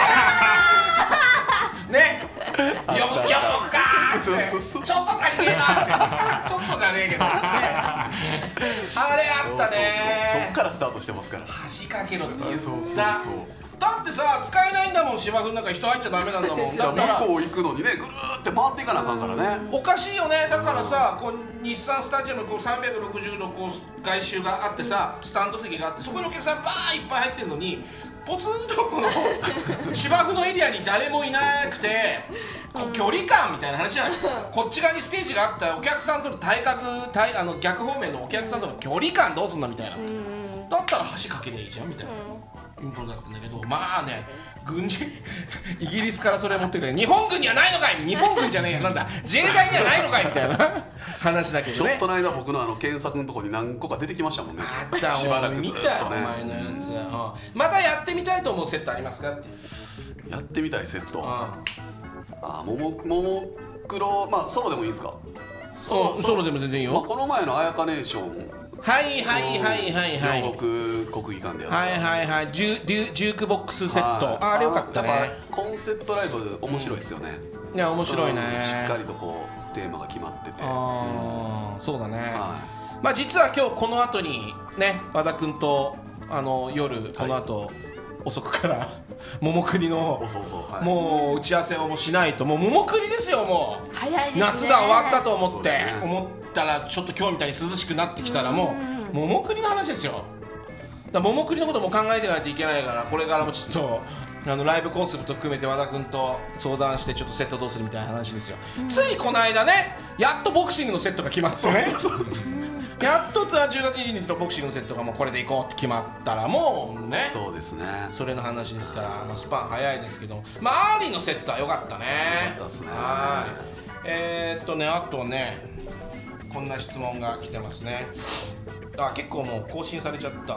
ねよんおくかーっつってそうそうそうちょっと足りねえなってちょっとじゃねえけどですねあれあったねそっからスタートしてますから橋かけろって言そうそうそうっただってさ使えないんだもん芝生の中人入っちゃダメなんだもんだったら向こう行くのにねぐるーって回っていかなあかんからねおかしいよねだからさこう日産スタジアムこうさんびゃくろくじゅうどこう外周があってさスタンド席があってそこにお客さんバーいっぱい入ってるのにポツンとこの芝生のエリアに誰もいなくてこ距離感みたいな話じゃないこっち側にステージがあったらお客さんとの対角対あの逆方面のお客さんとの距離感どうすんのみたいなだったら橋かけりゃいいじゃんみたいないうことだったんだけどまあね軍事イギリスからそれ持ってくる日本軍にはないのかい日本軍じゃねえよなんだ自衛隊にはないのかいみたいな話だけどねちょっとの間僕のあの検索のところに何個か出てきましたもんねあったしばらくずっ見たよとねお前のやつ、うんまたやってみたいと思うセットありますかってやってみたいセットああももももクロまあソロでもいいんですかそうソロでも全然いいまあよこの前のあやかネーションはいはいはいはいはい両国国技館でやったはいはいはいジュジュジュークボックスセットはいああれよかったねやっぱコンセプトライブ面白いですよね、 いや面白いねうんしっかりとこうテーマが決まっててああそうだねはまあ実は今日この後にね和田君とあの夜この後遅くから桃栗のおそうそう、はい、 もう打ち合わせをもうしないともう桃栗ですよもう早いですね夏が終わったと思って、 そうですね思ったらちょっと今日みたいに涼しくなってきたらもう桃栗の話ですよだから桃栗のことも考えていかないといけないからこれからもちょっとあのライブコンセプト含めて和田君と相談してちょっとセットどうするみたいな話ですよ、ついこの間ねやっとボクシングのセットが決まってねやっとじゅうがつにじゅうにちのボクシングのセットがもうこれでいこうって決まったらもうねそうですねそれの話ですから、まあ、スパン早いですけどまあアーリーのセットは良かったね良かったですねはいえー、っとねあとねこんな質問が来てますねあ結構もう更新されちゃった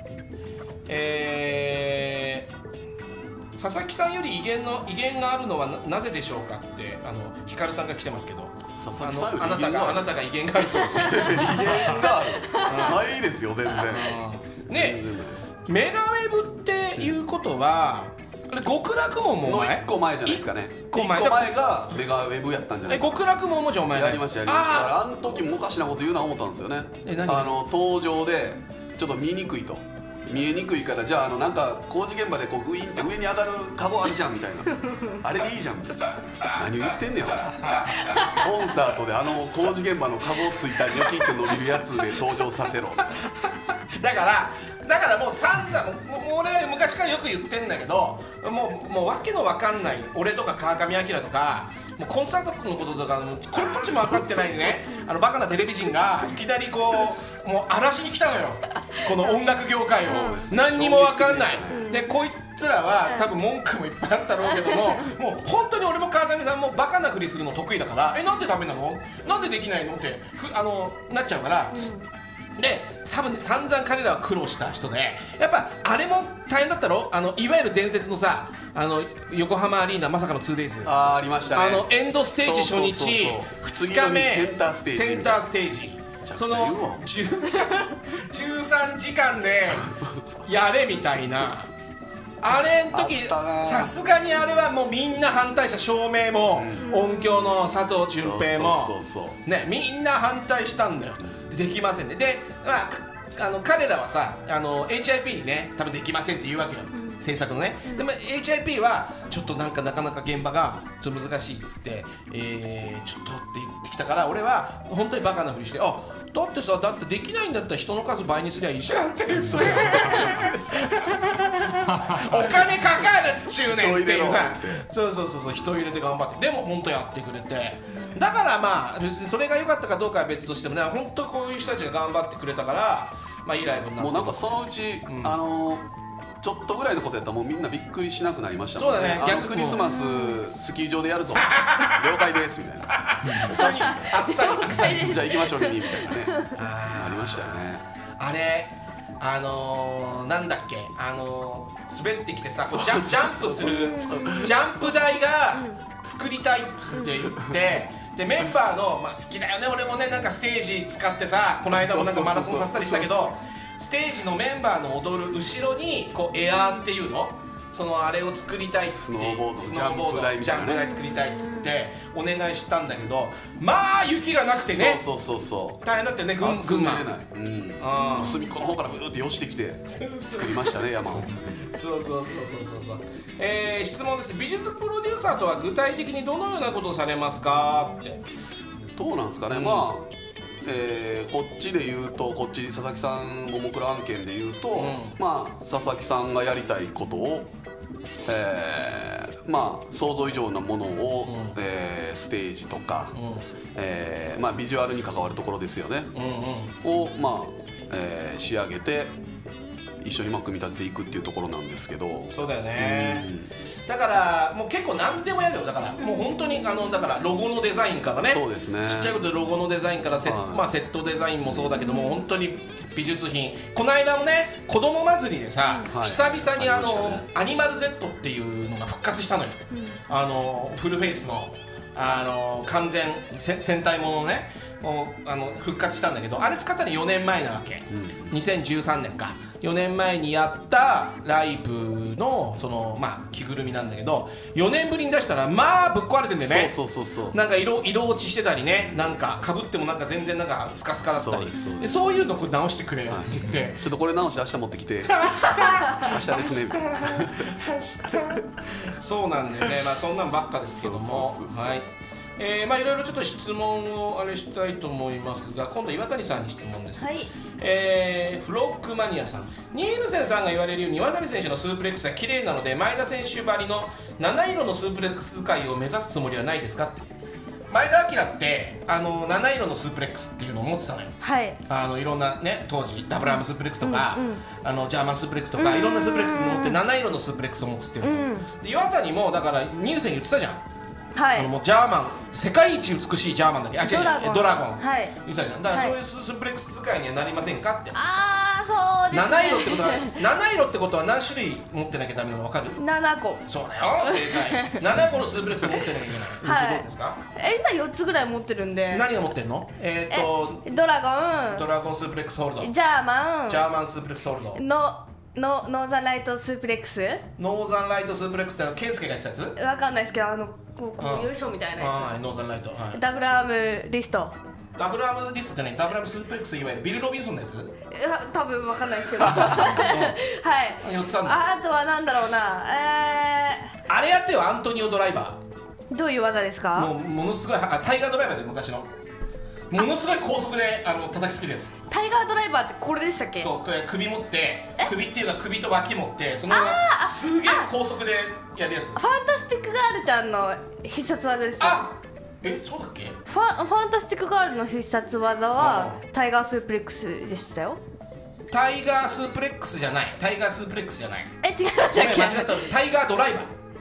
えー、佐々木さんより威厳の威厳があるのは な, なぜでしょうかってあのヒカルさんが来てますけど佐々木さんよりあのあなたがあなたが威厳があるそうですよ威厳があるないですよ全然ね全然ないですメガウェブっていうことはあれ極楽門もおの前いっこまえじゃないですかねいっこまえいっこまえがメガウェブやったんじゃなえいか極楽門もじゃあお前だよやりましたやりましたああの時もおかしなこと言うな思ったんですよねえ何あの登場でちょっと見にくいと見えにくいからじゃああのなんか工事現場でこうグイーンって上に上がるカゴあるじゃんみたいなあれでいいじゃん何を言ってんねんコンサートであの工事現場のカゴついたニョキって伸びるやつで登場させろだからだからもう散々もうもう俺昔からよく言ってんだけどもうもうわけのわかんない俺とか川上彰とかもうコンサートのこととかもうこれっぽっちも分かってないねあのバカなテレビ人がいきなりこうもう荒らしに来たのよこの音楽業界を何にも分かんないでこいつらは多分文句もいっぱいあったろうけどももう本当に俺も川上さんもバカなふりするの得意だからえなんでダメなのなんでできないのってふあのなっちゃうからで多分ね散々彼らは苦労した人でやっぱあれも大変だったろあのいわゆる伝説のさあの横浜アリーナまさかの ツーデイズあーありましたねあのエンドステージ初日そうそうそうそうふつかめセンターステージセンターステージそのじゅうさんじかんでやれみたいなあれの時さすがにあれはもうみんな反対した照明も、うん、音響の佐藤純平もねみんな反対したんだよできませんねで、まあ、あの彼らはさあの エイチアイピー にね多分できませんって言うわけよ、うん、制作のね、うん、でも エイチアイピー はちょっとなんかなかなか現場がちょっと難しいって、えー、ちょっとって言ってきたから俺は本当にバカなふりしてあだってさだってできないんだったら人の数倍にすりゃいいじゃんって言ってお金かかるっちゅうねんっていうさそうそうそうそう人入れて頑張ってでも本当やってくれてだからまあ別にそれが良かったかどうかは別としてもね本当こういう人たちが頑張ってくれたからまあいいライブになってもうなんかそのうち、うん、あのちょっとぐらいのことやったらもうみんなびっくりしなくなりましたもんね。 そうだね。 逆クリスマススキー場でやるぞ了解ですみたいなあっさりあっさりじゃあ行きましょう見にみたいなね あ, ありましたよねあれあのー、なんだっけあのー、滑ってきてさジャンジャンプするジャンプ台が作りたいって言ってでメンバーの、まあ、好きだよね俺もねなんかステージ使ってさこの間もなんかマラソンさせたりしたけどステージのメンバーの踊る後ろにこうエアーっていうのそのあれを作りたいってスノーボードスノーボードジャンプ台作りたいっつってお願いしたんだけどまあ雪がなくてねそうそうそうそう大変だってね群群馬うん隅っこの方からグーって寄してきて作りましたね山をそうそうそうそうそうそう、えー、質問です。美術プロデューサーとは具体的にどのようなことをされますかってどうなんですかね、うん、まあえー、こっちで言うとこっち佐々木さんももクロ案件で言うと、うん、まあ佐々木さんがやりたいことを、えー、まあ想像以上なものを、うん、えー、ステージとか、うん、えー、まあ、ビジュアルに関わるところですよね、うんうん、を、まあえー、仕上げて一緒にまあ組み立てていくっていうところなんですけどそうだよね、うん、だからもう結構何でもやるよだからもう本当にあのだからロゴのデザインからねそうですねちっちゃいことでロゴのデザインからセ、はいまあ、セットデザインもそうだけども本当に美術品この間もね子供祭りでさ、はい、久々にあの、ね、アニマル Z っていうのが復活したのよ、うん、あのフルフェイスのあの完全戦隊ものねもうあの復活したんだけどあれ使ったのよねんまえなわけ、うん、にせんじゅうさんねんかよねんまえにやったライブのそのまあ着ぐるみなんだけどよねんぶりに出したらまあぶっ壊れてんだよねそうそうそうそうなんか 色, 色落ちしてたりねなんか被ってもなんか全然なんかスカスカだったりそうですそうですでそういうのを直してくれよって言って、はい、 ちょっとこれ直して明日持ってきて明日ですねみたいなそうなんだよねまあそんなんばっかですけどもそうそうそうそうはいえー、まあいろいろちょっと質問をあれしたいと思いますが今度岩谷さんに質問です、 はいえー、フロックマニアさんニールセンさんが言われるように岩谷選手のスープレックスは綺麗なので前田選手ばりの七色のスープレックス界を目指すつもりはないですかって前田明ってあの七色のスープレックスっていうのを持ってたのよ、 はい、 あのいろんなね当時ダブルアームスープレックスとか、うんうん、あのジャーマンスープレックスとか、うんうん、いろんなスープレックス持って七色のスープレックスを持ってるんですよ、うん、で岩谷もだからニールセン言ってたじゃんはい、 あのもうジャーマン世界一美しいジャーマンだっけあ違うドラゴンドラゴン、 はい、 言ってたじゃんだからそういうスープレックス使いにはなりませんかってああそうですね七色ってことは七色ってことは何種類持ってなきゃダメなの分かるななこそうだよ正解ななこのスープレックス持ってなきゃいけないはいどうですかえ今よっつぐらい持ってるんで何が持ってんのえー、っとドラゴンドラゴンスープレックスホールドジャーマンジャーマンスープレックスホールドののノーザンライトスープレックスノーザンライトスープレックスってのはケンスケがやってたやつわかんないですけどあのこうこう優勝みたいなやつああノーザンライト、はい、 ダブルアームリストダブルアームリストってねダブルアームスープレックスいわゆるビル・ロビンソンのやついや多分わかんないですけどはいよっつあんのあ, あとはなんだろうなえー、あれやってよアントニオドライバーどういう技ですかもうものすごいあタイガードライバーで昔のものすごい高速であの叩きつけるやつタイガードライバーってこれでしたっけそうこれ首持って首っていうか首と脇持ってそのまますげえ高速でやるやつファンタスティックガールちゃんの必殺技ですよあえそうだっけファンファンタスティックガールの必殺技はタイガースープレックスでしたよタイガースープレックスじゃないタイガースープレックスじゃないえ違いましたっけ間違ったタイガードライバー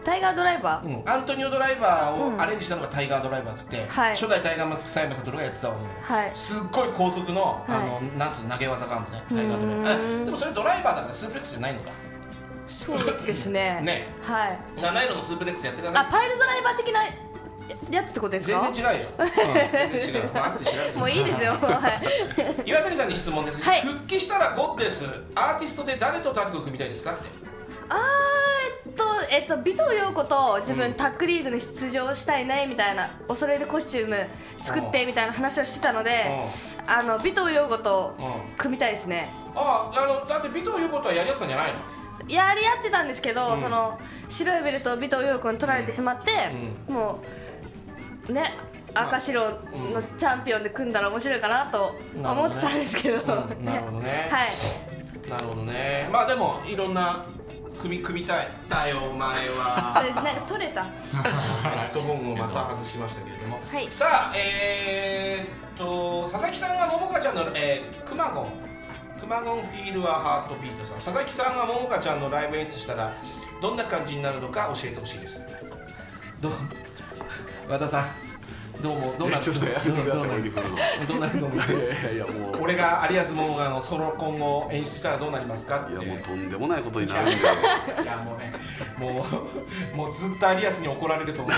タイガードライバー、 うん、アントニオドライバーうんをアレンジしたのがタイガードライバーっつって、 はい初代タイガーマスク佐山悟がやってた技なの、 はいすっごい高速の、 はいあのなんつうの投げ技があるのね、タイガードライバー。 うーんあでもそれドライバーだからスープレックスじゃないのか。 そうですねね、 はい七色のスープレックスやってください。 あパイルドライバー的なやつってことですか？ 全然違うよ。うん、全然違う。まあ後で調べてもういいですよはい岩谷さんに質問です。 はい復帰したらゴッデスアーティストで誰とタッグを組みたいですかって。 あーえっとえっと尾藤陽子と自うん分タッグリーグに出場したいねみたいな、お揃いでコスチューム作ってみたいな話をしてたので、あの尾藤陽子とうん組みたいですね。 ああのだって尾藤陽子とはやりやすさんじゃないの。 やり合ってたんですけど、 うんその白いベルトを尾藤陽子に取られてしまって、もうね赤白のチャンピオンで組んだら面白いかなと思ってたんですけど、 うんなるほどね。 はいなるほどね。まあでもいろんな組み組みたいだよお前それは。 なんか取れたヘッドホンをまた外しましたけれども、 はいさあえー、っと佐々木さんがももかちゃんの、えー、くまごんくまごんフィールはハートビートさん、佐々木さんがももかちゃんのライブ演出したらどんな感じになるのか教えてほしいです。どう和田さんどうもどうなるちょっとやめてください、 どうなる置いてくるの。 どうなると思います。 いやいやいやもう俺が有安桃がのソロコンを演出したらどうなりますかって。 いやもうとんでもないことになるんで。 いやもうね、もうもうずっと有安に怒られると思う。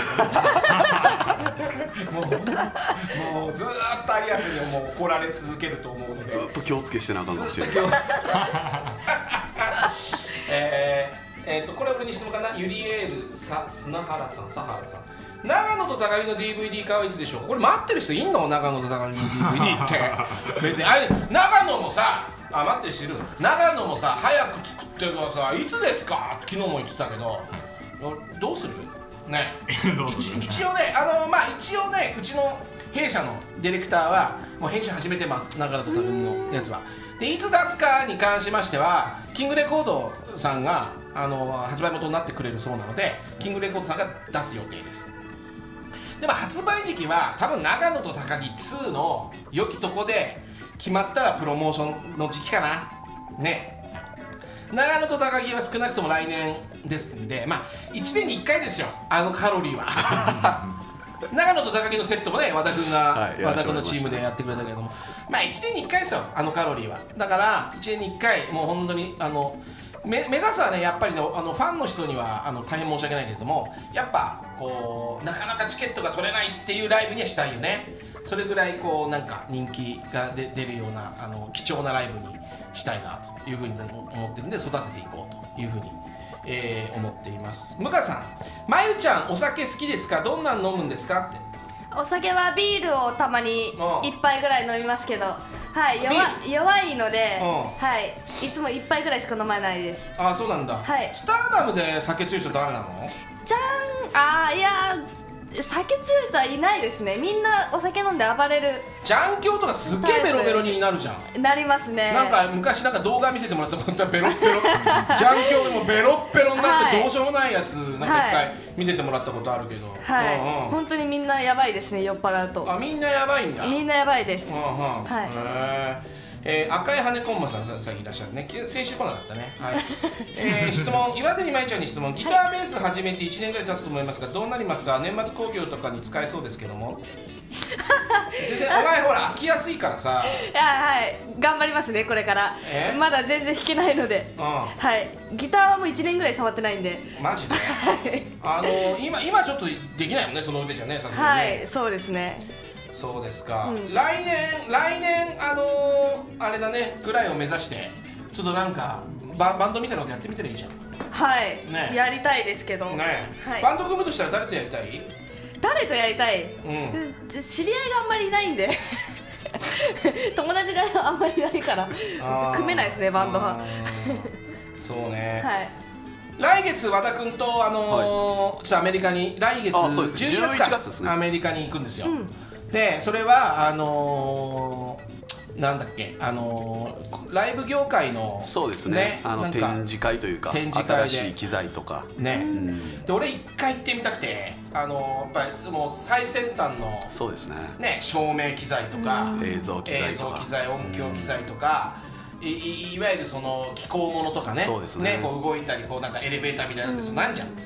もうもうずっと有安にもう怒られ続けると思うので。 ずっと気をつけしてなあかんかもしずっとれない。 今日。えー、えーとこれ俺に質問かな。ユリエールさ砂原さん、佐原さん。長野と高木の ディーブイディー 化はいつでしょうか。これ待ってる人いんの？長野と高木の ディーブイディー って別にあれ長野もさあ待ってる人いる。長野もさ早く作ってるからさいつですかって昨日も言ってたけど、どうするねどうする一一応ねあのまあ一応ねうちの弊社のディレクターはもう編集始めてます。長野と高木のやつは。でいつ出すかに関しましてはキングレコードさんがあの発売元になってくれるそうなのでキングレコードさんが出す予定です。でも発売時期は多分長野と高木ツーの良きとこで決まったらプロモーションの時期かなね。長野と高木は少なくとも来年ですんで、まあいちねんにいっかいですよあのカロリーは長野と高木のセットもね和田君が、 はい、 和田君のチームでやってくれたけども、まあいちねんにいっかいですよあのカロリーは。だからいちねんにいっかいもう本当にあの目目指すはねやっぱりねあのファンの人にはあの大変申し訳ないけれどもやっぱこうなかなかチケットが取れないっていうライブにはしたいよね。それぐらいこうなんか人気がで出るようなあの貴重なライブにしたいなというふうに思ってるんで育てていこうというふうに、えー、思っています。向川さん、まゆちゃんお酒好きですか？どんなの飲むんですかって。 お酒はビールをたまにうん一杯ぐらい飲みますけど、はい弱弱いので、 うんはいいつも一杯ぐらいしか飲まないです。 ああそうなんだ、 はいスターダムで酒強い人誰なの？ じゃんあーいやー酒強い人はいないですね。みんなお酒飲んで暴れるジャンキョウとかすっげえベロベロになるじゃん。 なりますね。 なんか昔なんか動画見せてもらったことはベロッベロジャンキョウでもベロッベロになってどうしようもないやつなんか一回見せてもらったことあるけど、 はい、 うんうん本当にみんなやばいですね酔っ払うと。 あみんなやばいんだ。 みんなやばいです。 うんうんはいへーえー、赤い羽コンマさんささんいらっしゃるね。き先週来なかったね。はい。えー、質問岩谷舞ちゃんに質問。ギターベース始めていちねんぐらい経つと思いますがどうなりますか？年末興行とかに使えそうですけども。全然お前ほら飽きやすいからさ。 いやはい頑張りますねこれからえ。 まだ全然弾けないので。 うはいギターはもういちねんぐらい触ってないんで。 ん。マジで。あの今今ちょっとできないもんねその腕じゃねさすがはにね。 いそうですね。 そうですか、 うん来年来年あのー、あれだねぐらいを目指してちょっとなんかババンドみたいなことやってみたらいいじゃんはい、 ねやりたいですけど、 ね、 はい、 バンド組むとしたら誰とやりたい？ 誰とやりたい、 うん知り合いがあんまりいないんで友達があんまりいないからあー組めないですねバンドは。 あーそうね、 はい来月和田君とあのーちょっとアメリカに来月あそうですじゅういちがつかじゅういちがつですねアメリカに行くんですよ、 うんでそれはあのー、なんだっけあのー、ライブ業界のそうですねあのなんか展示会というか展示会で新しい機材とか、 ね、 うん、 で俺一回行ってみたくてあのー、やっぱりもう最先端のそうですねね照明機材とか、 映像機材映とか像機材音響機材とか、い, い, いわゆるその機構物とかねそうですねこう動いたりこうなんかエレベーターみたいなのってそうなんじゃん、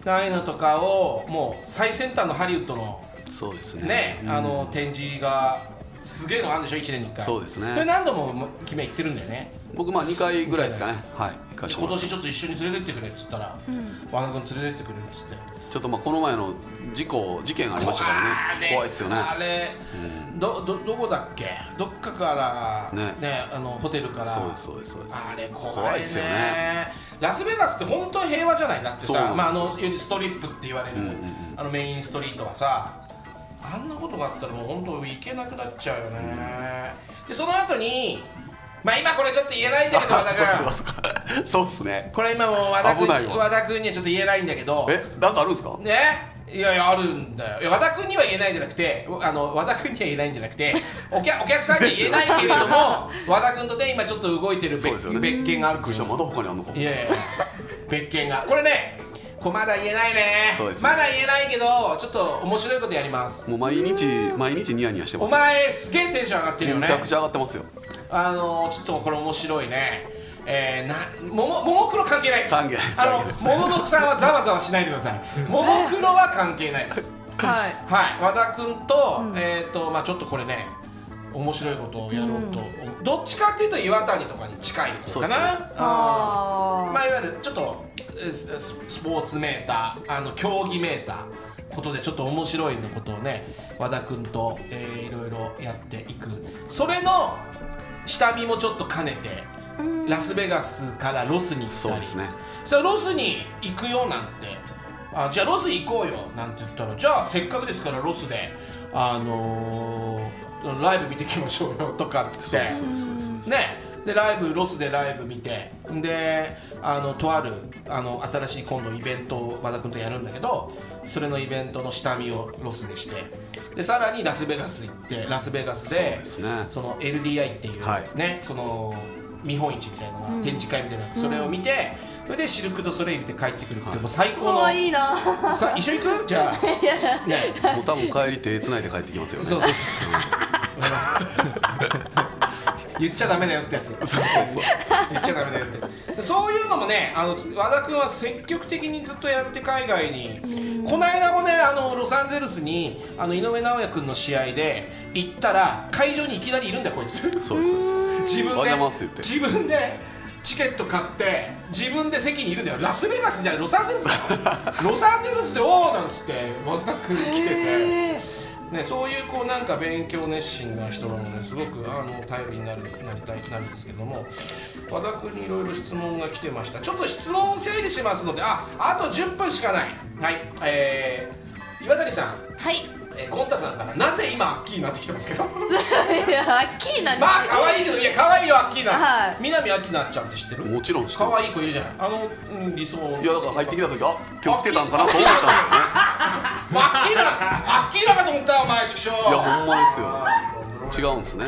ああいうのとかをもう最先端のハリウッドのそうですねね、 うんあの展示がすげえのがあるんでしょいちねんにいっかい。 そうですねそれ何度も君は行ってるんだよね。 僕まあにかいぐらいですかね。はい行かせてもらって今年ちょっと一緒に連れてってくれっつったら、和田君連れてってくれるっつってちょっとまあこの前の事故事件ありましたからね。怖いっすよね。 あれ、うん、どどどこだっけどっかからね、 ねあのホテルからそうですそうですそうです。 あれ怖いね。 怖いっすよね。 ラスベガスって本当に平和じゃないだってさ、 そうなんですよまああのよりストリップって言われる、 うんうんうんあのメインストリートはさあんなことがあったらもう本当行けなくなっちゃうよね、うん、でその後にまあ今これちょっと言えないんだけど和田君そうっすね。 これ今もう和田君危ないわ和田君にはちょっと言えないんだけどえなんかあるんですか。 ねいやいやあるんだよ。いや和田君には言えないんじゃなくてあの和田君には言えないんじゃなくてお客お客さんには言えないけれども和田君とね今ちょっと動いてる別,、 そうですよね別件があるんですよ。 まだ他にあるのか。 いやいや別件がこれねこれまだ言えないね。 そうですねまだ言えないけどちょっと面白いことやります。 もう毎日毎日ニヤニヤしてます。 お前すげえテンション上がってるよね。 めちゃくちゃ上がってますよ。 あのちょっとこれ面白いね。えー、なももももクロ関係ないです。 関係ないですあ関係ないですのもものくさんはざわざわしないでください。ももクロは関係ないです。 はいはい、和田君と、うん、えっ、ー、とまあちょっとこれね面白いことをやろうと、うん、どっちかっていうと岩谷とかに近い方かな。あまあいわゆるちょっとス, スポーツメーターあの競技メーターことでちょっと面白いのことをね和田君と、えー、いろいろやっていく。それの下見もちょっと兼ねて、うん、ラスベガスからロスに行ったりそうですね。 それロスに行くよなんてあじゃあロス行こうよなんて言ったらじゃあせっかくですからロスであのー、ライブ見てきましょうよとかっつってねでライブロスでライブ見てであのとあるあの新しい今度イベントを和田君とやるんだけどそれのイベントの下見をロスでしてでさらにラスベガス行ってラスベガスで そ, で、ね、その エルディーアイ っていう、はい、ねその見本市みたいなのが、うん、展示会みたいなのがそれを見て、それでシルク・ドゥ・ソレイユ見て帰ってくるって、はい、もう最高のいいなさ一緒に行くじゃあ、 ね、もう多分帰り手つないで帰ってきますよね。そうそうそう言っちゃダメだよってやつそうそうそう言っちゃダメだよってそういうのもねあの和田君は積極的にずっとやって海外にこの間もねあのロサンゼルスにあの井上尚弥君の試合で行ったら会場にいきなりいるんだよこいつそうです自分でって自分でチケット買って自分で席にいるんだよ。ラスベガスじゃないロサンゼルスだロサンゼルスでおーなんつって和田君来ててね、そういうこうなんか勉強熱心な人なのですごくあの頼りになるなりたいなるんですけども和田君にいろいろ質問が来てました。ちょっと質問を整理しますのでああとじゅっぷんしかないはいえー、岩谷さんはいえー、ゴンタさんからなぜ今アッキーになってきてますけどいやアッキーなんですまあ可愛いけどいや可愛いよアッキーな、 はい、 南アッキーナちゃんって知ってる？ もちろん知ってる。 可愛い子いるじゃないあの、うん、理想いやだから入ってきた時あ今日来てたんかなと思ったんですよねアッキーナアッキーナかと思ったお前ちくしょういやほんまですよ違うんですね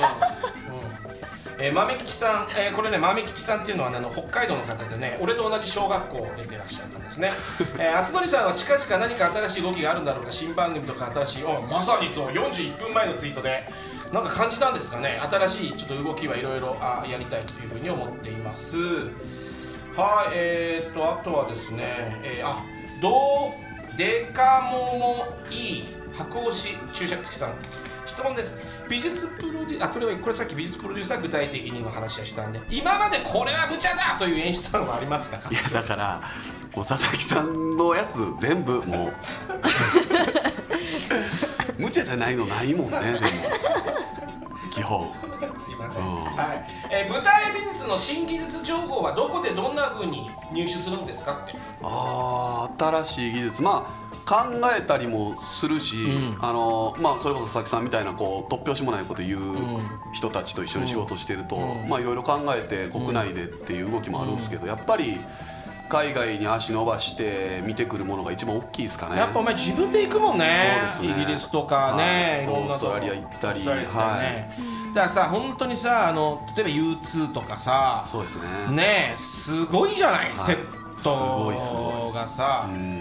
えー、豆吉さん、えー、これね豆吉さんっていうのは、ね、あの北海道の方でね俺と同じ小学校を出てらっしゃったんですねえー、厚則さんは近々何か新しい動きがあるんだろうか新番組とか新しいおまさにそうよんじゅういっぷんまえのツイートでなんか感じたんですかね新しいちょっと動きはいろいろやりたいというふうに思っていますはいえーとあとはですね、えー、あどうデカモモいい箱押し注釈付きさん質問です美術プロデューあこれはこれさっき美術プロデューサー具体的にの話はしたんで今までこれは無茶だという演出なのがありましたか？ いやだからもう佐々木さんのやつ全部もう無茶じゃないのないもんねでも基本すいません、はいえー、舞台美術の新技術情報はどこでどんな風に入手するんですかって。 ああ新しい技術まあ考えたりもするし、うんあのまあ、それこそ佐々木さんみたいなこう突拍子もないこと言う人たちと一緒に仕事してると、うんまあいろいろ考えて国内でっていう動きもあるんですけど、やっぱり海外に足伸ばして見てくるものが一番大きいですかね。 やっぱお前自分で行くもんね。 そうですねイギリスとかね、 はい、 いろんなとこオーストラリア行ったり、 ねはい、だからさ本当にさあの例えば ユーツー とかさそうですねねすごいじゃない、はい、セットがさ、 うん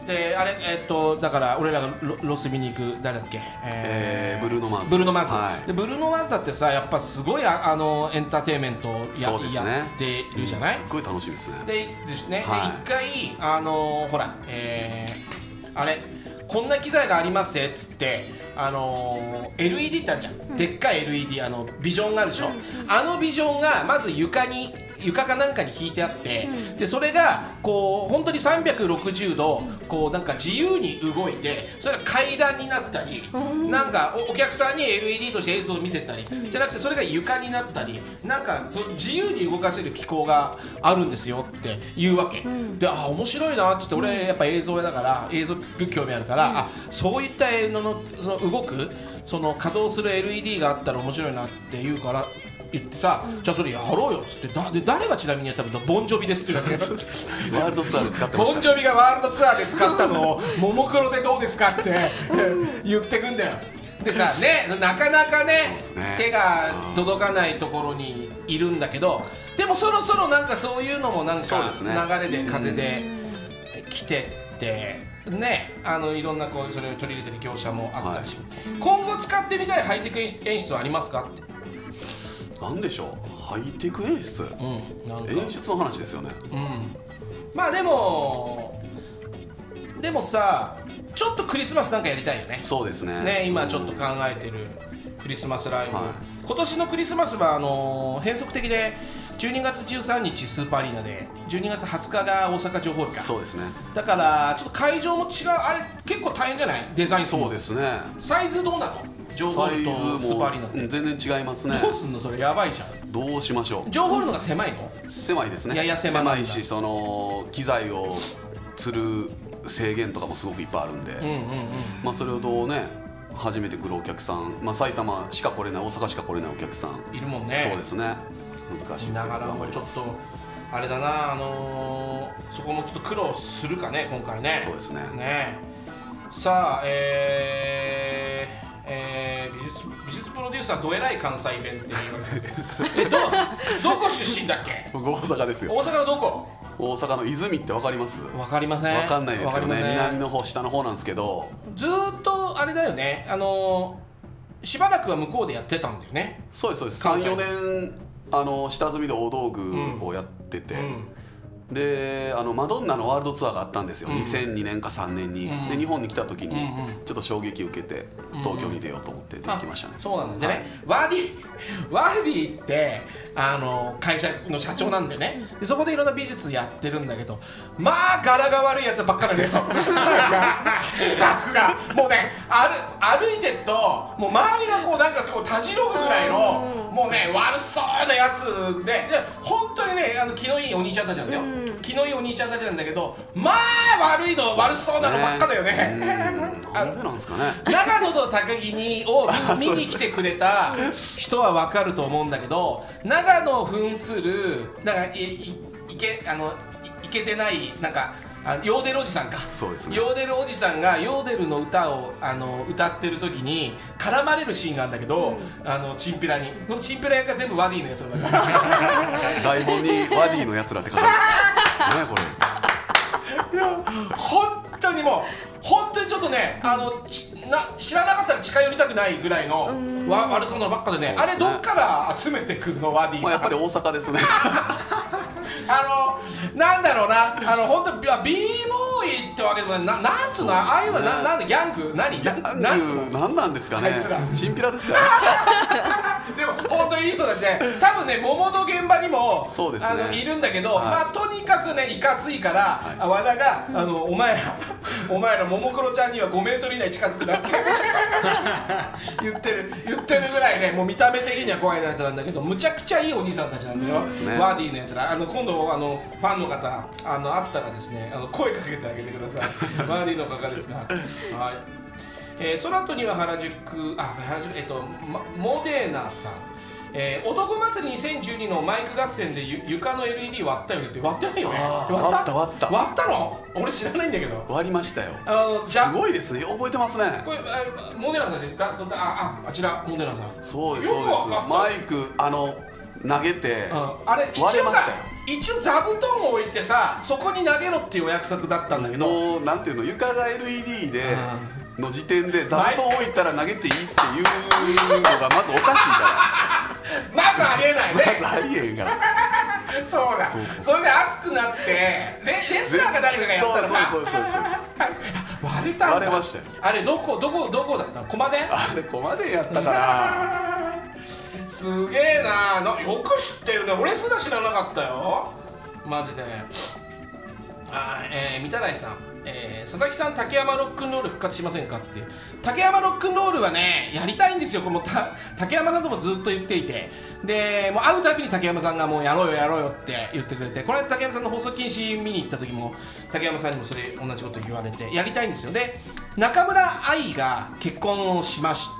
であれえっとだから俺らが ロ, ロス見に行く誰だっけ、 えー、ブルーノマーズブルーノマーズ、 はい、 でブルーノマーズだってさやっぱすごい あ, あのエンターテインメント や,、 そうですね、 やってるじゃない、 うん、すっごい楽しみですねでですね、 はい、 で一回あのほら、えー、あれこんな機材がありますぜっつってあのー、エルイーディー ってあるじゃん、うん、でっかい エルイーディー あのビジョンがあるでしょ、うんうん、あのビジョンがまず床に床かなんかに引いてあって、うん、でそれがこう本当にさんびゃくろくじゅうどこうなんか自由に動いてそれが階段になったり、うん、なんか お, お客さんに エルイーディー として映像を見せたり、うん、じゃなくてそれが床になったりなんかそ自由に動かせる機構があるんですよっていうわけ、うん、であ面白いなって言って俺やっぱ映像だから映像興味あるから、うん、あそういった映像のその動くその稼働する エルイーディー があったら面白いなって言うから言ってさ、うん、じゃあそれやろうよっつってだで誰がちなみにやったのボンジョビですって言うわけワールドツアーで使ってました、 ボンジョビがワールドツアーで使ったのをももクロでどうですかって言ってくんだよでさねなかなか ね, ね手が届かないところにいるんだけどでもそろそろなんかそういうのもなんか流れで風で来てってね、あのいろんなこうそれを取り入れてる業者もあったりします、はい、今後使ってみたいハイテク演出はありますかってなんでしょうハイテク演出、うん、なんか演出の話ですよね、うん、 まあでもでもさちょっとクリスマスなんかやりたいよねそうですねね今ちょっと考えてるクリスマスライブ、はい、今年のクリスマスはあのー、変則的でじゅうにがつじゅうさんにちスーパーアリーナでじゅうにがつはつかが大阪城ホールかそうですねだからちょっと会場も違うあれ結構大変じゃないデザインそうですねサイズどうなの城ホールとスーパーアリーナって、 うん、全然違いますねどうすんのそれやばいじゃんどうしましょう城ホールのが狭いの狭いですねいやいや狭い狭いしその機材を釣る制限とかもすごくいっぱいあるんで、うんうんうん、まあそれをどうね初めて来るお客さん、まあ、埼玉しか来れない大阪しか来れないお客さんいるもんねそうですね難しいですながらもちょっとあれだな、あのー、そこもちょっと苦労するかね今回ねそうですねねさあえーえー、美術美術プロデューサーどえらい関西弁って言われてますけどえどどこ出身だっけ僕大阪ですよ大阪のどこ大阪の泉って分かります分かりません分かんないですよね南の方下の方なんですけどずーっとあれだよねあのー、しばらくは向こうでやってたんだよねそうですそうですさんよねんあの下積みで大道具をやってて、うんうんであのマドンナのワールドツアーがあったんですよ、うん、にせんにねんかさんねんに、うん、で日本に来た時にちょっと衝撃受けて東京に出ようと思って出てきましたね、 うん、そうなんでね、はい、ワーディワーディってあの会社の社長なんでねでそこでいろんな美術やってるんだけどまあ柄が悪いやつばっかりだよスタッフがスタッフがもうね歩, 歩いてるともう周りがこうなんかこうたじろぐぐらいのもうね悪そうなやつでで本当にねあの気のいいお兄ちゃんたちなんだよ、うん気のいいお兄ちゃんたちなんだけどまあ悪いの悪そうなのばっかだよねなんでなんですかね長野と高木にを見に来てくれた人は分かると思うんだけど長野を扮するなんか い, い, い, けあの い, いけてないなんかあヨーデルおじさんかそうですねヨーデルおじさんがヨーデルの歌をあの歌ってる時に絡まれるシーンがあるんだけど、うん、あのチンピラにそのチンピラ役が全部ワディのやつなんだから台本にワディのやつらって書かれてるねこれいや本当にもう本当にちょっとねあのな知らなかったら近寄りたくないぐらいのわ悪そうなのばっかで ね, でねあれどっから集めてくるのワディ、 まあ、やっぱり大阪ですねあのなんだろうなあの本当 b ボーイってわけでもない な, なんつうのああいうのは な, なんでギャング何ギャングなんつうの何なんですかねチンピラですからでも本当にいい人たちで多分ね桃の現場にもそうです、ね、 あのいるんだけど、 はい、 まあとにかくねいかついから、はい、和田が、うん、あのお前らお前らももクロちゃんにはごメートル以内近づくなって言ってる言ってるぐらいねもう見た目的には怖いやつなんだけどむちゃくちゃいいお兄さんたちなんだよ、ね、ワーディーのやつらあの今度あのファンの方あの会ったらですねあの声かけてあげてくださいワーディーの方ですがはいえー、その後には原宿あ原宿えっと、ま、モデナさん、えー、男祭りにせんじゅうにのマイク合戦でゆ床の エルイーディー 割ったよねって割ってないよね割った割った割った割ったの俺知らないんだけど割りましたよあのじゃすごいですね覚えてますねこれあモデナさんでだだあああちらモデナさんそうですそうですマイクあの投げてああれ一応さ一応座布団を置いてさそこに投げろっていうお約束だったんだけど、 もうなんていうの床が エルイーディー での時点で座布団置いたら投げていいっていうのがまずおかしいかまずありえないねらまずありえんからそうだそうそうそれで熱くなってレレスラーか誰かがやったらさそうそうそうそうそう割れたんだ。 割れましたよ。 あれどこどこどこだったの？駒で？ あれコマでやったからすげえなな、よく知ってるね。俺すら知らなかったよマジで。あー、えー、三田来さん、えー、佐々木さん竹山ロックンロール復活しませんかっていう。竹山ロックンロールはねやりたいんですよ。これもた竹山さんともずっと言っていて、でもう会うたびに竹山さんがもうやろうよやろうよって言ってくれて、この間竹山さんの放送禁止見に行った時も竹山さんにもそれ同じこと言われてやりたいんですよ。で中村愛が結婚をしました。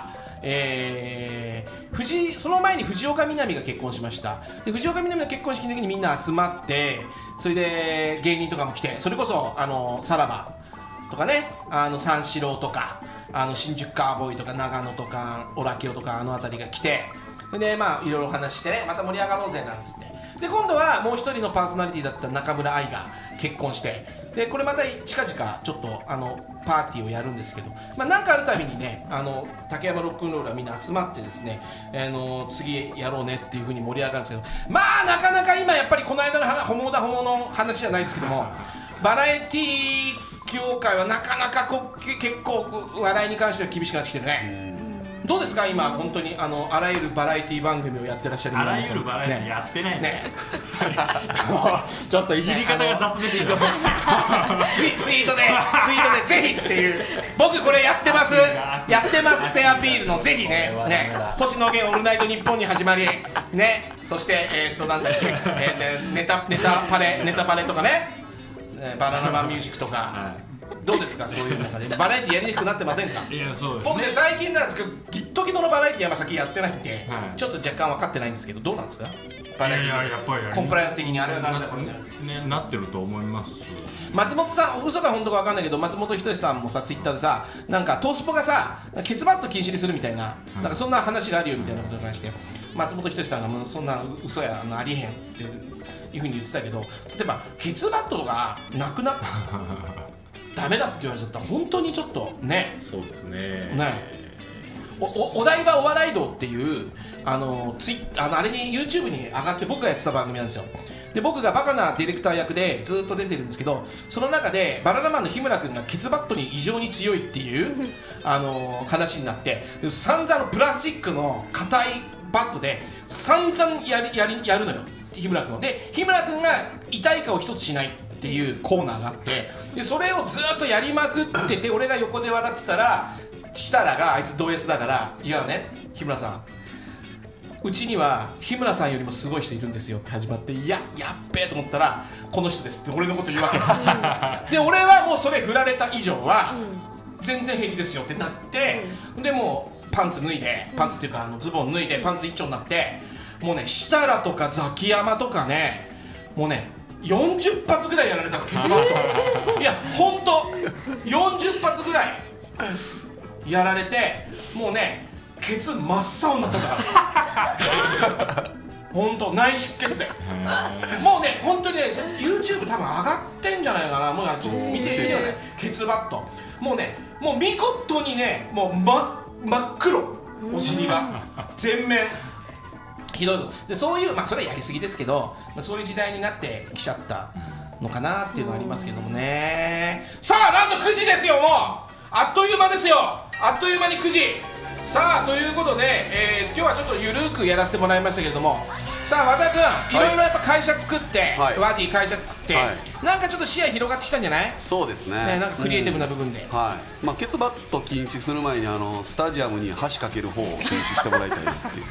えー、藤その前に藤岡みなみが結婚しました。で藤岡みなみの結婚式の時にみんな集まって、それで芸人とかも来て、それこそあのさらばとかね、あの三四郎とかあの新宿カーボーイとか長野とかオラキオとかあの辺りが来て、でまあいろいろ話してね、また盛り上がろうぜなんつって、で今度はもう一人のパーソナリティだった中村愛が結婚して、でこれまた近々ちょっとあのパーティーをやるんですけど、まあ、なんかあるたびにね、あの竹山ロックンロールはみんな集まってですね、あの次やろうねっていう風に盛り上がるんですけど、まあなかなか今やっぱりこの間の話ホモだホモの話じゃないですけども、バラエティ業界はなかなかこ結構笑いに関しては厳しくなってきてるね。どうですか今本当にあのあらゆるバラエティ番組をやってらっしゃるあらゆるバラエティねやってないんですねちょっといじり方が雑ですけど、 ツイツイートでツイートでぜひっていう、僕これやってますやってますセアピールのぜひねね星野源オールナイトニッポンに始まりね、そしてえー、っとなんだっけ、えー、ネタネタパレネタパレとかね、バナナマンミュージックとか、はいどうですかそういう中でバラエティやりにくくなってませんか？ いやそうですね。 僕ね最近なんですけどギットギトのバラエティは先やってないんで、 はい、 ちょっと若干分かってないんですけどどうなんですかバラエティいやいややっぱりコンプライアンス的にあれはダメだこれねねなってると思います。 松本さん嘘か本当か分かんないけど松本人志さんもさツイッターでさなんかトースポがさケツバット禁止にするみたいな、うん、なんかそんな話があるよみたいなことに関して松本人志さんがもうそんな嘘やあのありえへんっていうふうに言ってたけど、例えばケツバットとかなくなダメだって言われちゃったら本当にちょっとね。 そうですね。 ねお, お, お台場お笑い道っていうあのツイあのあれに YouTube に上がって僕がやってた番組なんですよ。で僕がバカなディレクター役でずっと出てるんですけど、その中でバナナマンの日村君がケツバットに異常に強いっていうあの話になって、散々プラスチックの硬いバットで散々やりやりやるのよ日村君で、日村君が痛い顔一つしないっていうコーナーがあって、でそれをずっとやりまくってて俺が横で笑ってたら設楽があいつド S だから「いやね日村さんうちには日村さんよりもすごい人いるんですよ」って始まって、いややっべえと思ったら「この人です」って俺のこと言うわけで俺はもうそれ振られた以上は全然平気ですよってなって、でもうパンツ脱いでパンツっていうかあのズボン脱いでパンツ一丁になって、もうね設楽とかザキヤマとかねもうねよんじゅっ発ぐらいやられたのケツバットいやほんとよんじゅっ発ぐらいやられてもうねケツ真っ青になったからほんと内出血でもうねほんとにね YouTube 多分上がってんじゃないかな、もうちょっと見てみてよねケツバットもうねもう見事にねもう真真っ黒お尻が全面ひどいことで、そういう、まあ、それはやりすぎですけど、まあ、そういう時代になってきちゃったのかなっていうのはありますけどもね。さあなんとくじですよ、もうあっという間ですよ、あっという間にくじ。さあということで、えー、今日はちょっとゆるくやらせてもらいましたけれども、さあ和田君、いろいろやっぱ会社作って、はい、ワディ会社作って、はい、なんかちょっと視野広がってきたんじゃない？ そうです ね, ねなんかクリエイティブな部分で、 うんはいまあ、ケツバット禁止する前にあのスタジアムに箸かける方を禁止してもらいたいなっていう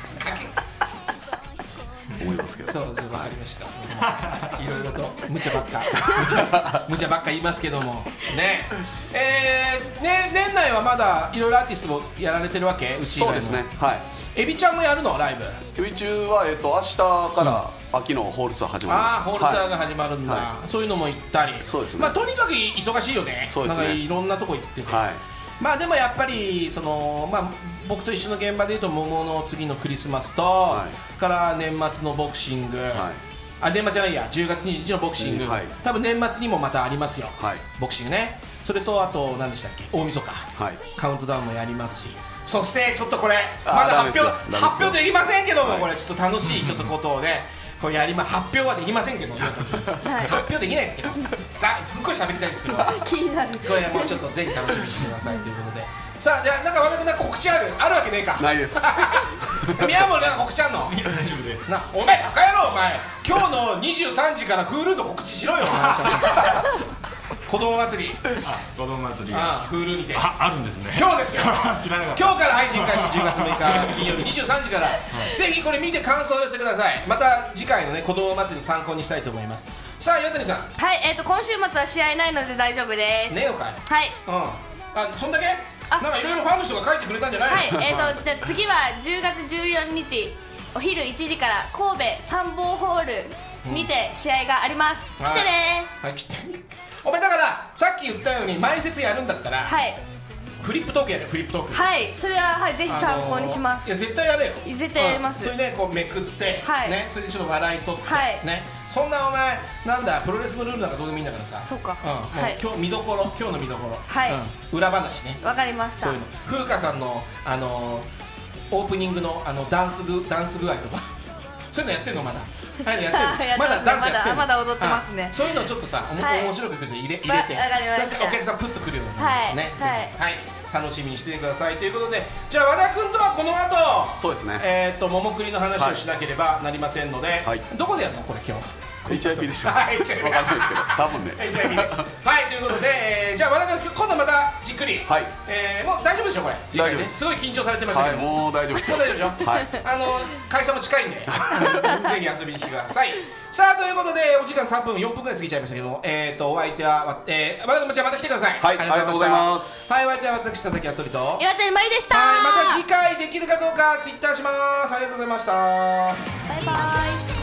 思いますけど。 そうそうわかりました。いろいろと無茶ばっか無茶無茶ばっか言いますけどもね。えー、ね年内はまだいろいろアーティストもやられてるわけ？うち以外も。 そうですね。はい。 エビちゃんもやるのライブ？ エビ中はえっと明日から秋のホールツアー始まります。 ああホールツアーが始まるんだ。はい、そういうのも行ったり。 そうですね。 まあとにかく忙しいよね。 そうですね。 なんかいろんなとこ行ってて。 はい。 まあでもやっぱりそのまあ僕と一緒の現場でいうと桃の次のクリスマスと、はい、から年末のボクシング、はい、 あ年末じゃないやじゅうがつにじゅうにちのボクシング、 うんはい、 多分年末にもまたありますよ、 はい、 ボクシングね。それとあと何でしたっけ大晦日、はい、カウントダウンもやりますし、そしてちょっとこれまだ発表発表できませんけども、はい、これちょっと楽しいちょっとことをねこれやりま発表はできませんけど、はい、発表できないですけどさすっごい喋りたいんですけど気になるこれもうちょっとぜひ楽しみにしてくださいということで、さあじゃあなんか和田君なんか告知あるあるわけねえか。 ないです宮森なんか告知あんの。 大丈夫です。 なお前バカ野郎お前今日のにじゅうさんじからフールの告知しろよお前ちゃんと子供祭りあ子供祭りあフールにてああるんですね。 今日ですよ知らなかった。 今日から配信開始じゅうがつむいか金曜日にじゅうさんじから、はい、ぜひこれ見て感想を寄せてください。また次回のね子供祭りの参考にしたいと思います。さあ岩谷さんはいえっ、ー、と今週末は試合ないので大丈夫です。 ねえよかい。 はいうんあそんだけなんかいろいろファンの人が書いてくれたんじゃないの。 はいえーとじゃあ次はじゅうがつじゅうよっかお昼いちじから神戸参謀ホールにて試合があります、うん、来てねー。 はい、来てお前だからさっき言ったように前説やるんだったら、はい、フリップトークやれフリップトーク。 はいそれは、はい、ぜひ参考にします。 あのー、いや絶対やれよ。 絶対やります、 うん、それでこうめくって、はい、ねそれでちょっと笑い取って、はい、ねそんなお前なんだプロレスのルールなんかどうでもいいんだからさ。 そうか、 うん、もう、はい、今日見どころ今日の見どころ、 はい、 うん、裏話ね。 わかりました。 そういうの風花さんのあのー、オープニングのあのダンス具ダンス具合とかそういうのやってんのまだ。はい、やってる。まだダンスやってる。 まだ踊ってますね。 そういうのちょっとさ、面白く入れ入れて、お客さんプッとくるようなね。はい。楽しみにしててくださいということで、じゃあ和田君とはこの後、 そうですね。 えっと桃栗の話をしなければなりませんので、どこでやるのこれ今日。 エイチアイビー でしょ。 はい、エイチアイビー。 わかんないですけど、多分ね。 エイチアイビー。はい、ということで、じゃあ和田君今度またじっくり。はい。えもう大丈夫でしょこれ。次回ね。すごい緊張されてましたけど。 もう大丈夫です。 もう大丈夫でしょ。はい。あの会社も近いんで、ぜひ遊びに来てください。さあということでお時間さんぷんよんぷんぐらい過ぎちゃいましたけども、えっとお相手はえ和田君じゃあまた来てください。 はい。ありがとうございます。 はい、お相手は私佐々木あつりと岩谷真由でした。 はい、また次回できるかどうかツイッターします。ありがとうございました。 バイバイ。